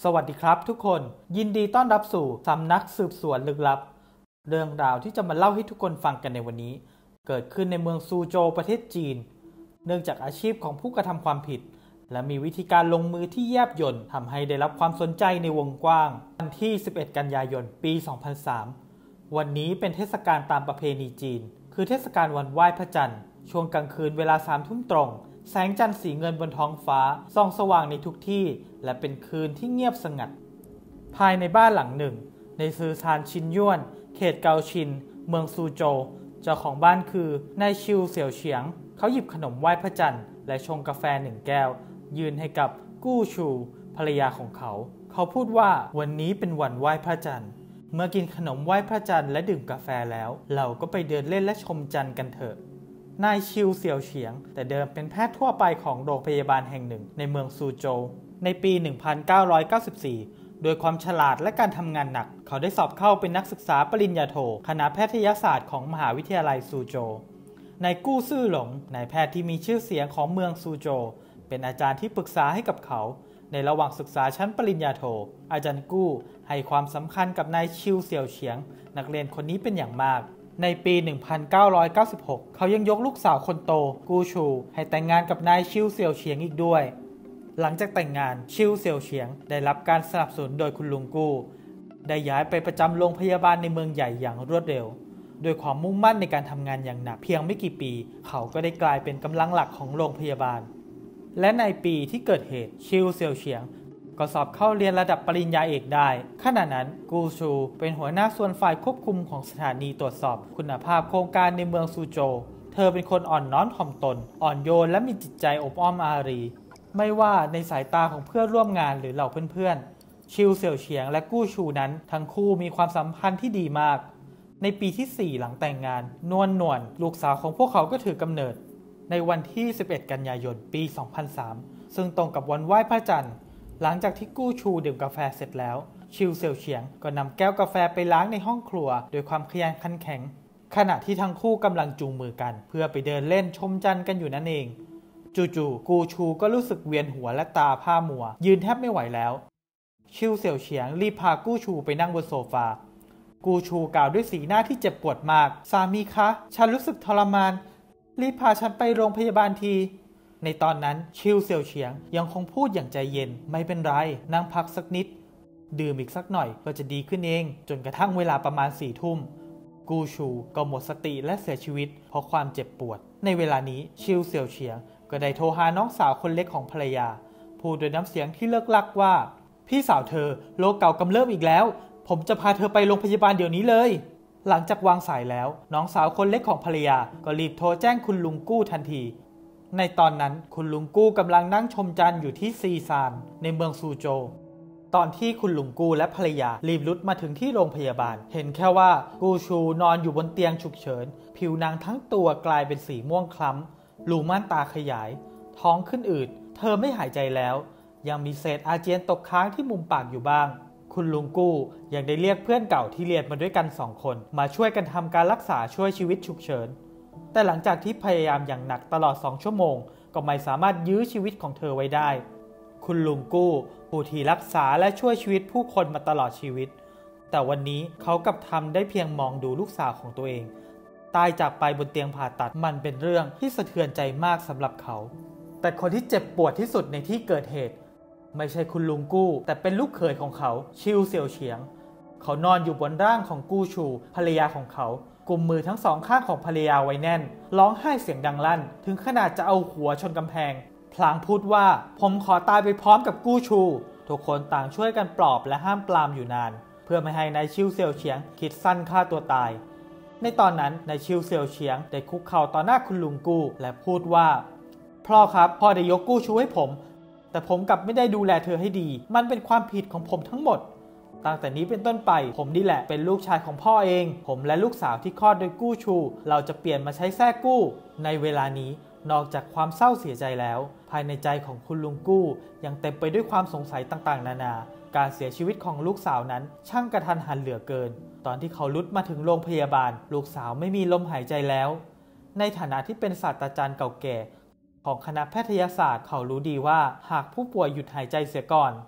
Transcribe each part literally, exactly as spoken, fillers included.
สวัสดีครับทุกคนยินดีต้อนรับสู่สำนักสืบสวนลึกลับเรื่องราวที่จะมาเล่าให้ทุกคนฟังกันในวันนี้เกิดขึ้นในเมืองซูโจวประเทศจีนเนื่องจากอาชีพของผู้กระทำความผิดและมีวิธีการลงมือที่แยบยลทำให้ได้รับความสนใจในวงกว้างวันที่สิบเอ็ดกันยายนปีสองพันสามวันนี้เป็นเทศกาลตามประเพณีจีนคือเทศกาลวันไหว้พระจันทร์ช่วงกลางคืนเวลาสามทุ่มตรงแสงจันทร์สีเงินบนท้องฟ้าส่องสว่างในทุกที่และเป็นคืนที่เงียบสงัดภายในบ้านหลังหนึ่งในซือซานชินย่วนเขตเกาชินเมืองซูโจวเจ้าของบ้านคือนายชิวเสี่ยวเฉียงเขาหยิบขนมไหว้พระจันทร์และชงกาแฟหนึ่งแก้วยื่นให้กับกู้ชูภรรยาของเขาเขาพูดว่าวันนี้เป็นวันไหว้พระจันทร์เมื่อกินขนมไหว้พระจันทร์และดื่มกาแฟแล้วเราก็ไปเดินเล่นและชมจันทร์กันเถอะนายชิวเสี่ยวเฉียงแต่เดิมเป็นแพทย์ทั่วไปของโรงพยาบาลแห่งหนึ่งในเมืองซูโจวในปี หนึ่งพันเก้าร้อยเก้าสิบสี่ โดยความฉลาดและการทำงานหนักเขาได้สอบเข้าเป็นนักศึกษาปริญญาโทคณะแพทยศาสตร์ของมหาวิทยาลัยซูโจวนายกู้ซื่อหลงนายแพทย์ที่มีชื่อเสียงของเมืองซูโจวเป็นอาจารย์ที่ปรึกษาให้กับเขาในระหว่างศึกษาชั้นปริญญาโทอาจารย์กู้ให้ความสำคัญกับนายชิวเสี่ยวเฉียงนักเรียนคนนี้เป็นอย่างมากในปี หนึ่งพันเก้าร้อยเก้าสิบหก เขายังยกลูกสาวคนโตกูชูให้แต่งงานกับนายชิวเสี่ยวเฉียงอีกด้วยหลังจากแต่งงานชิวเสี่ยวเฉียงได้รับการสนับสนุนโดยคุณลุงกู้ได้ย้ายไปประจำโรงพยาบาลในเมืองใหญ่อย่างรวดเร็วด้วยความมุ่งมั่นในการทำงานอย่างหนักเพียงไม่กี่ปีเขาก็ได้กลายเป็นกำลังหลักของโรงพยาบาลและในปีที่เกิดเหตุชิวเสี่ยวเฉียงก็สอบเข้าเรียนระดับปริญญาเอกได้ขณะนั้นกูชูเป็นหัวหน้าส่วนฝ่ายควบคุมของสถานีตรวจสอบคุณภาพโครงการในเมืองซูโจวเธอเป็นคนอ่อนน้อมถ่อมตนอ่อนโยนและมีจิตใจอบอ้อมอารีไม่ว่าในสายตาของเพื่อนร่วมงานหรือเหล่าเพื่อนๆชิวเสี่ยวเฉียงและกู้ชูนั้นทั้งคู่มีความสัมพันธ์ที่ดีมากในปีที่สี่หลังแต่งงานนวลนวลลูกสาวของพวกเขาก็ถือกำเนิดในวันที่สิบเอ็ดกันยายนปีสองพันสามซึ่งตรงกับวันไหว้พระจันทร์หลังจากที่กู้ชูดื่มกาแฟเสร็จแล้วชิวเสี่ยวเฉียงก็นำแก้วกาแฟไปล้างในห้องครัวโดยความขยันขันแข็งขณะที่ทั้งคู่กำลังจูงมือกันเพื่อไปเดินเล่นชมจันทร์กันอยู่นั่นเองจู่ๆกูชูก็รู้สึกเวียนหัวและตาผ้ามัวยืนแทบไม่ไหวแล้วชิวเสี่ยวเฉียงรีบพากู้ชูไปนั่งบนโซฟากูชูกล่าวด้วยสีหน้าที่เจ็บปวดมากสามีคะฉันรู้สึกทรมานรีบพาฉันไปโรงพยาบาลทีในตอนนั้นชิวเสี่ยวเฉียงยังคงพูดอย่างใจเย็นไม่เป็นไรนั่งพักสักนิดดื่มอีกสักหน่อยก็จะดีขึ้นเองจนกระทั่งเวลาประมาณสี่ทุ่มกูชูก็หมดสติและเสียชีวิตเพราะความเจ็บปวดในเวลานี้ชิวเสี่ยวเฉียงก็ได้โทรหาน้องสาวคนเล็กของภรรยาพูดด้วยน้ำเสียงที่เลิกลักว่าพี่สาวเธอโรคเก่ากำเริบอีกแล้วผมจะพาเธอไปโรงพยาบาลเดี๋ยวนี้เลยหลังจากวางสายแล้วน้องสาวคนเล็กของภรรยาก็รีบโทรแจ้งคุณลุงกู้ทันทีในตอนนั้นคุณลุงกู้กำลังนั่งชมจันทร์อยู่ที่ซีซานในเมืองซูโจวตอนที่คุณลุงกู้และภรรยารีบรุดมาถึงที่โรงพยาบาลเห็นแค่ว่ากูชูนอนอยู่บนเตียงฉุกเฉินผิวนางทั้งตัวกลายเป็นสีม่วงคล้ำรูม่านตาขยายท้องขึ้นอืดเธอไม่หายใจแล้วยังมีเศษอาเจียนตกค้างที่มุมปากอยู่บ้างคุณลุงกู้ยังได้เรียกเพื่อนเก่าที่เรียนมาด้วยกันสองคนมาช่วยกันทำการรักษาช่วยชีวิตฉุกเฉินแต่หลังจากที่พยายามอย่างหนักตลอดสองชั่วโมงก็ไม่สามารถยื้อชีวิตของเธอไว้ได้คุณลุงกู้ผู้ที่รักษาและช่วยชีวิตผู้คนมาตลอดชีวิตแต่วันนี้เขากลับทำได้เพียงมองดูลูกสาวของตัวเองตายจากไปบนเตียงผ่าตัดมันเป็นเรื่องที่สะเทือนใจมากสำหรับเขาแต่คนที่เจ็บปวดที่สุดในที่เกิดเหตุไม่ใช่คุณลุงกู้แต่เป็นลูกเขยของเขาชิวเสี่ยวเฉียงเขานอนอยู่บนร่างของกู้ชูภรรยาของเขากุมมือทั้งสองข้างของภรรยาไว้แน่นร้องไห้เสียงดังลั่นถึงขนาดจะเอาหัวชนกำแพงพลางพูดว่าผมขอตายไปพร้อมกับกู้ชูทุกคนต่างช่วยกันปลอบและห้ามปรามอยู่นานเพื่อไม่ให้นายชิวเสี่ยวเฉียงคิดสั้นฆ่าตัวตายในตอนนั้นนายชิวเสี่ยวเฉียงได้คุกเข่าต่อหน้าคุณลุงกู้และพูดว่าพ่อครับพ่อได้ยกกู้ชูให้ผมแต่ผมกลับไม่ได้ดูแลเธอให้ดีมันเป็นความผิดของผมทั้งหมดตั้งแต่นี้เป็นต้นไปผมนี่แหละเป็นลูกชายของพ่อเองผมและลูกสาวที่คลอดโดยกู้ชูเราจะเปลี่ยนมาใช้แท้กู้ในเวลานี้นอกจากความเศร้าเสียใจแล้วภายในใจของคุณลุงกู้ยังเต็มไปด้วยความสงสัยต่างๆนานาการเสียชีวิตของลูกสาวนั้นช่างกระทันหันเหลือเกินตอนที่เขาลุดมาถึงโรงพยาบาลลูกสาวไม่มีลมหายใจแล้วในฐานะที่เป็นศาสตราจารย์เก่าแก่ของคณะแพทยศาสตร์เขารู้ดีว่าหากผู้ป่วยหยุดหายใจเสียก่อน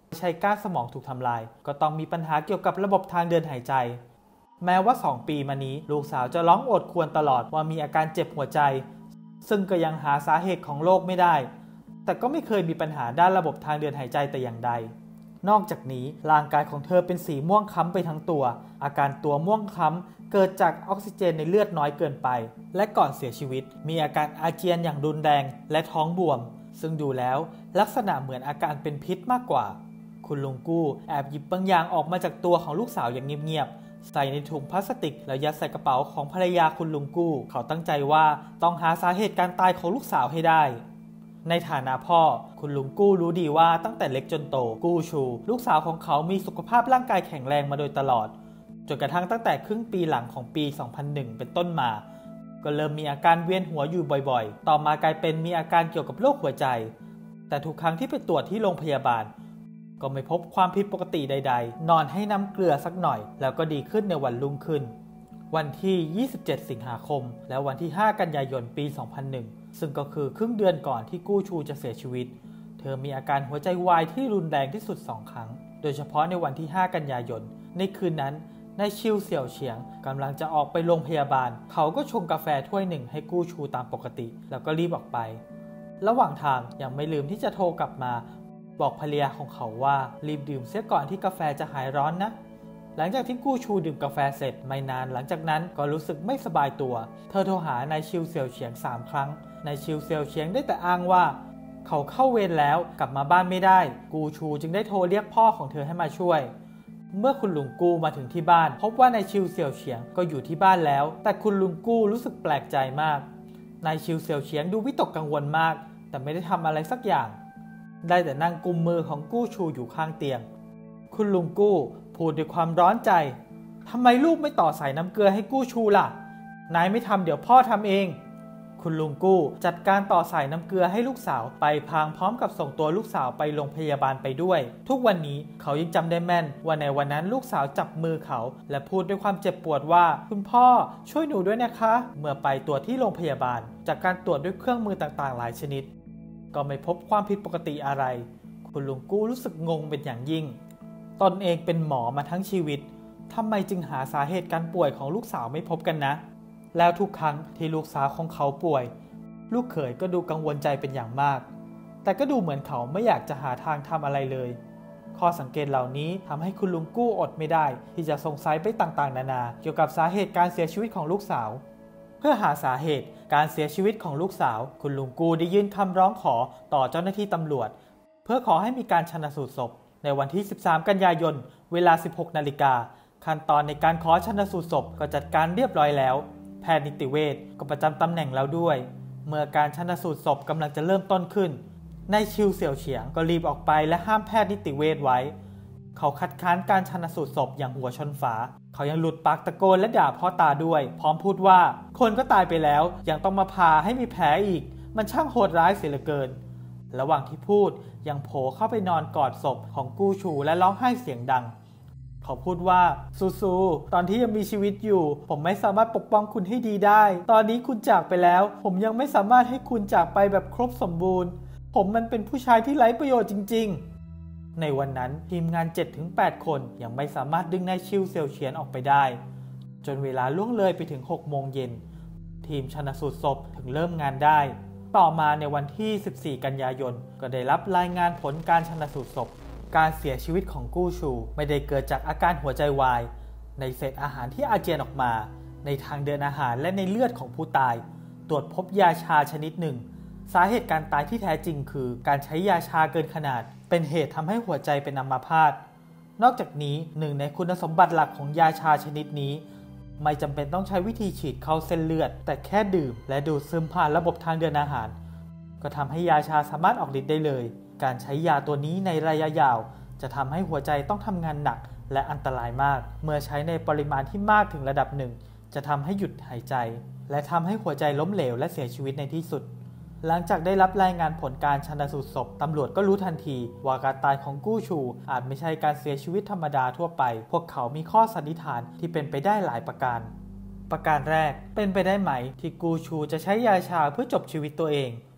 ใช่ก้านสมองถูกทำลายก็ต้องมีปัญหาเกี่ยวกับระบบทางเดินหายใจแม้ว่าสองปีมานี้ลูกสาวจะร้องโอดครวญตลอดว่ามีอาการเจ็บหัวใจซึ่งก็ยังหาสาเหตุของโรคไม่ได้แต่ก็ไม่เคยมีปัญหาด้านระบบทางเดินหายใจแต่อย่างใดนอกจากนี้ร่างกายของเธอเป็นสีม่วงคล้ำไปทั้งตัวอาการตัวม่วงคล้ำเกิดจากออกซิเจนในเลือดน้อยเกินไปและก่อนเสียชีวิตมีอาการอาเจียนอย่างรุนแรงและท้องบวมซึ่งดูแล้วลักษณะเหมือนอาการเป็นพิษมากกว่าคุณลุงกู้แอบหยิบบางอย่างออกมาจากตัวของลูกสาวอย่างเงียบๆใส่ในถุงพลาสติกแล้วยัดใส่กระเป๋าของภรรยาคุณลุงกู้เขาตั้งใจว่าต้องหาสาเหตุการตายของลูกสาวให้ได้ในฐานะพ่อคุณลุงกู้รู้ดีว่าตั้งแต่เล็กจนโตกู้ชูลูกสาวของเขามีสุขภาพร่างกายแข็งแรงมาโดยตลอดจนกระทั่งตั้งแต่ครึ่งปีหลังของปี สองพันหนึ่ง เป็นต้นมาก็เริ่มมีอาการเวียนหัวอยู่บ่อยๆต่อมากลายเป็นมีอาการเกี่ยวกับโรคหัวใจแต่ทุกครั้งที่ไปตรวจที่โรงพยาบาลก็ไม่พบความผิดปกติใดๆนอนให้น้ำเกลือสักหน่อยแล้วก็ดีขึ้นในวันรุ่งขึ้นวันที่ยี่สิบเจ็ดสิงหาคมและวันที่ห้ากันยายนปี สองพันหนึ่ง ซึ่งก็คือครึ่งเดือนก่อนที่กู้ชูจะเสียชีวิตเธอมีอาการหัวใจวายที่รุนแรงที่สุดสองครั้งโดยเฉพาะในวันที่ห้ากันยายนในคืนนั้นนายชิวเสี่ยวเฉียงกำลังจะออกไปโรงพยาบาลเขาก็ชงกาแฟถ้วยหนึ่งให้กู้ชูตามปกติแล้วก็รีบออกไประหว่างทางยังไม่ลืมที่จะโทรกลับมาบอกภรรยาของเขาว่ารีบดื่มเสียก่อนที่กาแฟจะหายร้อนนะหลังจากที่กู้ชูดื่มกาแฟเสร็จไม่นานหลังจากนั้นก็รู้สึกไม่สบายตัวเธอโทรหานายชิวเสี่ยวเฉียงสามครั้งนายชิวเสี่ยวเฉียงได้แต่อ้างว่าเขาเข้าเวรแล้วกลับมาบ้านไม่ได้กู้ชูจึงได้โทรเรียกพ่อของเธอให้มาช่วยเมื่อคุณลุงกู้มาถึงที่บ้านพบว่านายชิวเสี่ยวเฉียงก็อยู่ที่บ้านแล้วแต่คุณลุงกู้รู้สึกแปลกใจมากนายชิวเสี่ยวเฉียงดูวิตกกังวลมากแต่ไม่ได้ทำอะไรสักอย่างได้แต่นั่งกุมมือของกู้ชูอยู่ข้างเตียงคุณลุงกู้พูดด้วยความร้อนใจทำไมลูกไม่ต่อสายน้ำเกลือให้กู้ชูล่ะนายไม่ทำเดี๋ยวพ่อทำเองคุณลุงกู้จัดการต่อสายน้ำเกลือให้ลูกสาวไปพลางพร้อมกับส่งตัวลูกสาวไปโรงพยาบาลไปด้วยทุกวันนี้เขายังจำได้แม่นว่าในวันนั้นลูกสาวจับมือเขาและพูดด้วยความเจ็บปวดว่าคุณพ่อช่วยหนูด้วยนะคะเมื่อไปตรวจที่โรงพยาบาลจากการตรวจด้วยเครื่องมือต่างๆหลายชนิดก็ไม่พบความผิดปกติอะไรคุณลุงกู้รู้สึกงงเป็นอย่างยิ่งตนเองเป็นหมอมาทั้งชีวิตทำไมจึงหาสาเหตุการป่วยของลูกสาวไม่พบกันนะแล้วทุกครั้งที่ลูกสาวของเขาป่วยลูกเขยก็ดูกังวลใจเป็นอย่างมากแต่ก็ดูเหมือนเขาไม่อยากจะหาทางทำอะไรเลยข้อสังเกตเหล่านี้ทำให้คุณลุงกู้อดไม่ได้ที่จะสงสัยไปต่างๆนานาเกี่ยวกับสาเหตุการเสียชีวิตของลูกสาวเพื่อหาสาเหตุการเสียชีวิตของลูกสาวคุณลุงกู้ได้ยื่นคำร้องขอต่อเจ้าหน้าที่ตำรวจเพื่อขอให้มีการชันสูตรศพในวันที่สิบสามกันยายนเวลา สิบหกนาฬิกาขั้นตอนในการขอชันสูตรศพก็จัดการเรียบร้อยแล้วแพทย์นิติเวชก็ประจำตำแหน่งแล้วด้วยเมื่อการชันสูตรศพกำลังจะเริ่มต้นขึ้นนายชิวเสี่ยวเฉียงก็รีบออกไปและห้ามแพทย์นิติเวชไว้เขาคัดค้านการชันสูตรศพอย่างหัวชนฝาเขายังหลุดปากตะโกนและด่าพ่อตาด้วยพร้อมพูดว่าคนก็ตายไปแล้วยังต้องมาพาให้มีแผลอีกมันช่างโหดร้ายเสียเหลือเกินระหว่างที่พูดยังโผล่เข้าไปนอนกอดศพของกู้ชูและร้องไห้เสียงดังเขาพูดว่าซูๆตอนที่ยังมีชีวิตอยู่ผมไม่สามารถปกป้องคุณให้ดีได้ตอนนี้คุณจากไปแล้วผมยังไม่สามารถให้คุณจากไปแบบครบสมบูรณ์ผมมันเป็นผู้ชายที่ไร้ประโยชน์จริงๆในวันนั้นทีมงาน เจ็ดถึงแปด คนยังไม่สามารถดึงนายชิวเสี่ยวเฉียนออกไปได้จนเวลาล่วงเลยไปถึงหกโมงเย็นทีมชันสูตรศพถึงเริ่มงานได้ต่อมาในวันที่สิบสี่กันยายนก็ได้รับรายงานผลการชันสูตรศพการเสียชีวิตของกู้ชูไม่ได้เกิดจากอาการหัวใจวายในเศษอาหารที่อาเจียนออกมาในทางเดินอาหารและในเลือดของผู้ตายตรวจพบยาชาชนิดหนึ่งสาเหตุการตายที่แท้จริงคือการใช้ยาชาเกินขนาดเป็นเหตุทำให้หัวใจเป็นอัมพาตนอกจากนี้หนึ่งในคุณสมบัติหลักของยาชาชนิดนี้ไม่จำเป็นต้องใช้วิธีฉีดเข้าเส้นเลือดแต่แค่ดื่มและดูดซึมผ่านระบบทางเดินอาหารก็ทำให้ยาชาสามารถออกฤทธิ์ได้เลยการใช้ยาตัวนี้ในระยะยาวจะทำให้หัวใจต้องทำงานหนักและอันตรายมากเมื่อใช้ในปริมาณที่มากถึงระดับหนึ่งจะทำให้หยุดหายใจและทำให้หัวใจล้มเหลวและเสียชีวิตในที่สุดหลังจากได้รับรายงานผลการชันสูตรศพตำรวจก็รู้ทันทีว่าการตายของกู้ชูอาจไม่ใช่การเสียชีวิตธรรมดาทั่วไปพวกเขามีข้อสันนิษฐานที่เป็นไปได้หลายประการประการแรกเป็นไปได้ไหมที่กู้ชูจะใช้ยาชาเพื่อจบชีวิตตัวเอง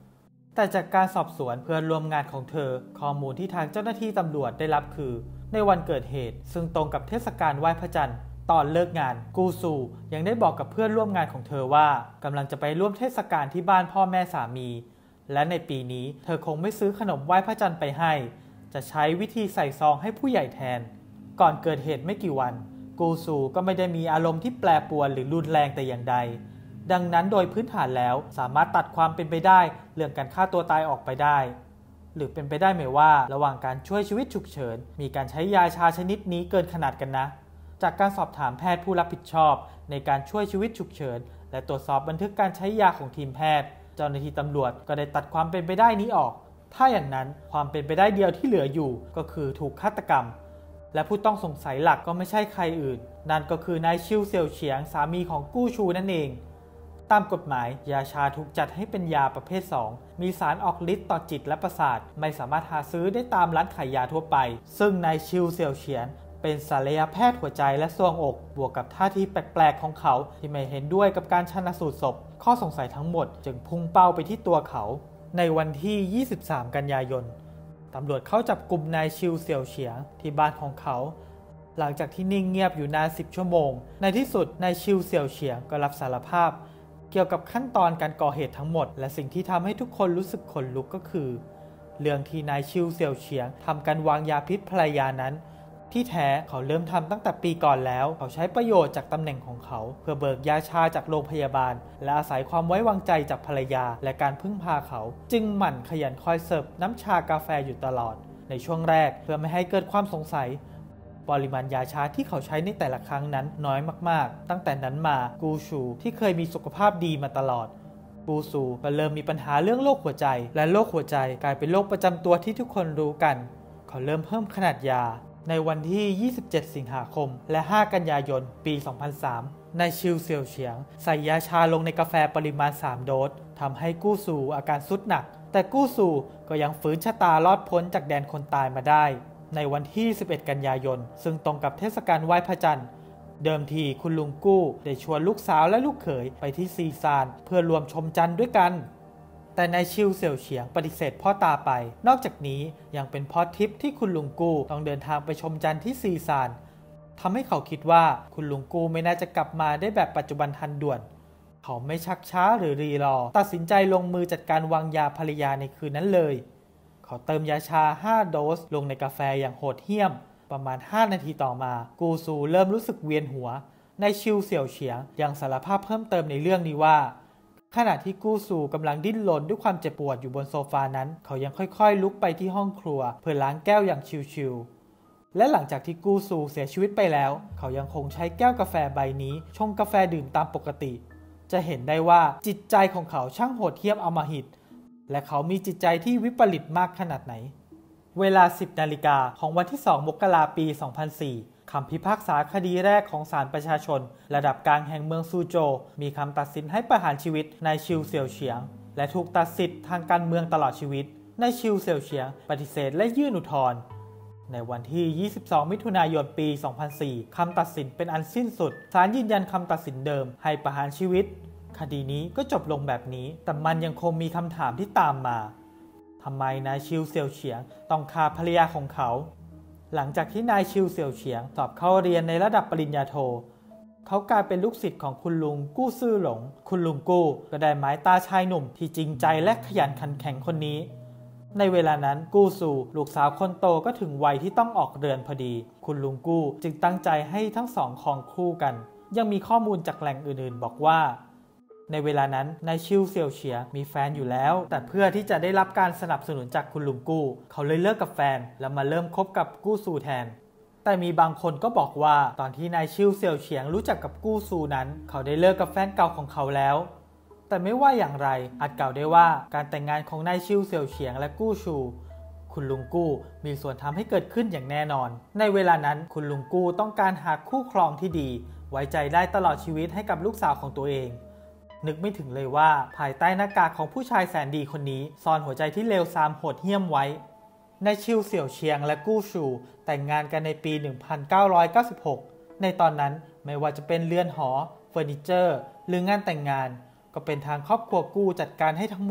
แต่จากการสอบสวนเพื่อนร่วมงานของเธอข้อมูลที่ทางเจ้าหน้าที่ตำรวจได้รับคือในวันเกิดเหตุซึ่งตรงกับเทศกาลไหว้พระจันทร์ตอนเลิกงานกูซูยังได้บอกกับเพื่อนร่วมงานของเธอว่ากำลังจะไปร่วมเทศกาลที่บ้านพ่อแม่สามีและในปีนี้เธอคงไม่ซื้อขนมไหว้พระจันทร์ไปให้จะใช้วิธีใส่ซองให้ผู้ใหญ่แทนก่อนเกิดเหตุไม่กี่วันกูซูก็ไม่ได้มีอารมณ์ที่แปรปรวนหรือรุนแรงแต่อย่างใดดังนั้นโดยพื้นฐานแล้วสามารถตัดความเป็นไปได้เรื่องการฆ่าตัวตายออกไปได้หรือเป็นไปได้ไหมว่าระหว่างการช่วยชีวิตฉุกเฉินมีการใช้ยาชาชนิดนี้เกินขนาดกันนะจากการสอบถามแพทย์ผู้รับผิดชอบในการช่วยชีวิตฉุกเฉินและตรวจสอบบันทึกการใช้ยาของทีมแพทย์เจ้าหน้าที่ตำรวจก็ได้ตัดความเป็นไปได้นี้ออกถ้าอย่างนั้นความเป็นไปได้เดียวที่เหลืออยู่ก็คือถูกฆาตกรรมและผู้ต้องสงสัยหลักก็ไม่ใช่ใครอื่นนั่นก็คือนายชิวเสี่ยวเฉียงสามีของกู้ชูนั่นเองตามกฎหมายยาชาถูกจัดให้เป็นยาประเภทสองมีสารออกฤทธิ์ต่อจิตและประสาทไม่สามารถหาซื้อได้ตามร้านขายยาทั่วไปซึ่งนายชิวเสี่ยวเฉียงเป็นศัลยแพทย์หัวใจและทรวงอกบวกกับท่าทีแปลกๆของเขาที่ไม่เห็นด้วยกับการชันสูตรศพข้อสงสัยทั้งหมดจึงพุ่งเป้าไปที่ตัวเขาในวันที่ยี่สิบสามกันยายนตำรวจเข้าจับกลุ่มนายชิวเสี่ยวเฉียงที่บ้านของเขาหลังจากที่นิ่งเงียบอยู่นานสิบชั่วโมงในที่สุดนายชิวเสี่ยวเฉียงก็รับสารภาพเกี่ยวกับขั้นตอนการก่อเหตุทั้งหมดและสิ่งที่ทำให้ทุกคนรู้สึกขนลุกก็คือเรื่องที่นายชิวเสี่ยวเฉียงทำการวางยาพิษภรรยานั้นที่แท้เขาเริ่มทำตั้งแต่ปีก่อนแล้วเขาใช้ประโยชน์จากตำแหน่งของเขาเพื่อเบิกยาชาจากโรงพยาบาลและอาศัยความไว้วางใจจากภรรยาและการพึ่งพาเขาจึงหมั่นขยันคอยเสิร์ฟน้ำชากาแฟอยู่ตลอดในช่วงแรกเพื่อไม่ให้เกิดความสงสัยปริมาณยาชาที่เขาใช้ในแต่ละครั้งนั้นน้อยมากๆตั้งแต่นั้นมากูชูที่เคยมีสุขภาพดีมาตลอดกูซูก็เริ่มมีปัญหาเรื่องโรคหัวใจและโรคหัวใจกลายเป็นโรคประจำตัวที่ทุกคนรู้กันเขาเริ่มเพิ่มขนาดยาในวันที่ยี่สิบเจ็ดสิงหาคมและห้ากันยายนปีสองพันสามนายชิวเสี่ยวเฉียงใส่ยาชาลงในกาแฟปริมาณสามโดสทำให้กู้ซูอาการทรุดหนักแต่กู้ซูก็ยังฝืนชะตารอดพ้นจากแดนคนตายมาได้ในวันที่สิบเอ็ดกันยายนซึ่งตรงกับเทศกาลไหว้พระจันทร์เดิมทีคุณลุงกู้ได้ชวนลูกสาวและลูกเขยไปที่ซีซานเพื่อรวมชมจันทร์ด้วยกันแต่นายชิวเสี่ยวเฉียงปฏิเสธพ่อตาไปนอกจากนี้ยังเป็นเพราะทริปที่คุณลุงกู้ต้องเดินทางไปชมจันทร์ที่ซีซานทำให้เขาคิดว่าคุณลุงกู้ไม่น่าจะกลับมาได้แบบปัจจุบันทันด่วนเขาไม่ชักช้าหรือรีรอตัดสินใจลงมือจัดการวางยาภรรยาในคืนนั้นเลยเขาเติมยาชาห้าโดสลงในกาแฟอย่างโหดเหี้ยมประมาณห้านาทีต่อมากูซูเริ่มรู้สึกเวียนหัวนายชิวเสี่ยวเฉียงยังสารภาพเพิ่มเติมในเรื่องนี้ว่าขณะที่กู้ซูกำลังดิ้นรนด้วยความเจ็บปวดอยู่บนโซฟานั้นเขายังค่อยๆลุกไปที่ห้องครัวเพื่อล้างแก้วอย่างชิวๆและหลังจากที่กู้ซูเสียชีวิตไปแล้วเขายังคงใช้แก้วกาแฟใบนี้ชงกาแฟดื่มตามปกติจะเห็นได้ว่าจิตใจของเขาช่างโหดเหี้ยมอำมหิตและเขามีจิตใจที่วิปริตมากขนาดไหนเวลา สิบนาฬิกาของวันที่สองมกราคมปีสองพันสี่คำพิพากษาคดีแรกของศาลประชาชนระดับกลางแห่งเมืองซูโจวมีคำตัดสินให้ประหารชีวิตนายชิวเสี่ยวเฉียงและถูกตัดสิทธิ์ทางการเมืองตลอดชีวิตนายชิวเสี่ยวเฉียงปฏิเสธและยื่นอุทธรณ์ในวันที่ยี่สิบสองมิถุนายนปีสองพันสี่คำตัดสินเป็นอันสิ้นสุดศาลยืนยันคำตัดสินเดิมให้ประหารชีวิตคดีนี้ก็จบลงแบบนี้แต่มันยังคงมีคำถามที่ตามมาทำไมนายชิวเสี่ยวเฉียงต้องฆ่าภรรยาของเขาหลังจากที่นายชิวเสี่ยวเฉียงสอบเข้าเรียนในระดับปริญญาโทเขากลายเป็นลูกศิษย์ของคุณลุงกู้ซื่อหลงคุณลุงกู้ก็ได้หมายตาชายหนุ่มที่จริงใจและขยันขันแข็งคนนี้ในเวลานั้นกู้ซูลูกสาวคนโตก็ถึงวัยที่ต้องออกเรือนพอดีคุณลุงกู้จึงตั้งใจให้ทั้งสองครองคู่กันยังมีข้อมูลจากแหล่งอื่นๆบอกว่าในเวลานั้นนายชิวเสี่ยวเฉียงมีแฟนอยู่แล้วแต่เพื่อที่จะได้รับการสนับสนุนจากคุณลุงกู้เขาเลยเลิกกับแฟนแล้วมาเริ่มคบกับกู้ซูแทนแต่มีบางคนก็บอกว่าตอนที่นายชิวเสี่ยวเฉียงรู้จักกับกู้ซูนั้นเขาได้เลิกกับแฟนเก่าของเขาแล้วแต่ไม่ว่าอย่างไรอาจกล่าวได้ว่าการแต่งงานของนายชิวเสี่ยวเฉียงและกู้ซูคุณลุงกู้มีส่วนทำให้เกิดขึ้นอย่างแน่นอนในเวลานั้นคุณลุงกู้ต้องการหาคู่ครองที่ดีไว้ใจได้ตลอดชีวิตให้กับลูกสาวของตัวเองนึกไม่ถึงเลยว่าภายใต้หน้ากากของผู้ชายแสนดีคนนี้ซ่อนหัวใจที่เลวทรามโหดเหี้ยมไว้นายชิวเสี่ยวเฉียงและกู้ชูแต่งงานกันในปีหนึ่งพันเก้าร้อยเก้าสิบหกในตอนนั้นไม่ว่าจะเป็นเรือนหอเฟอร์นิเจอร์หรืองานแต่งงานก็เป็นทางครอบครัวกู้จัดการให้ทั้งหมด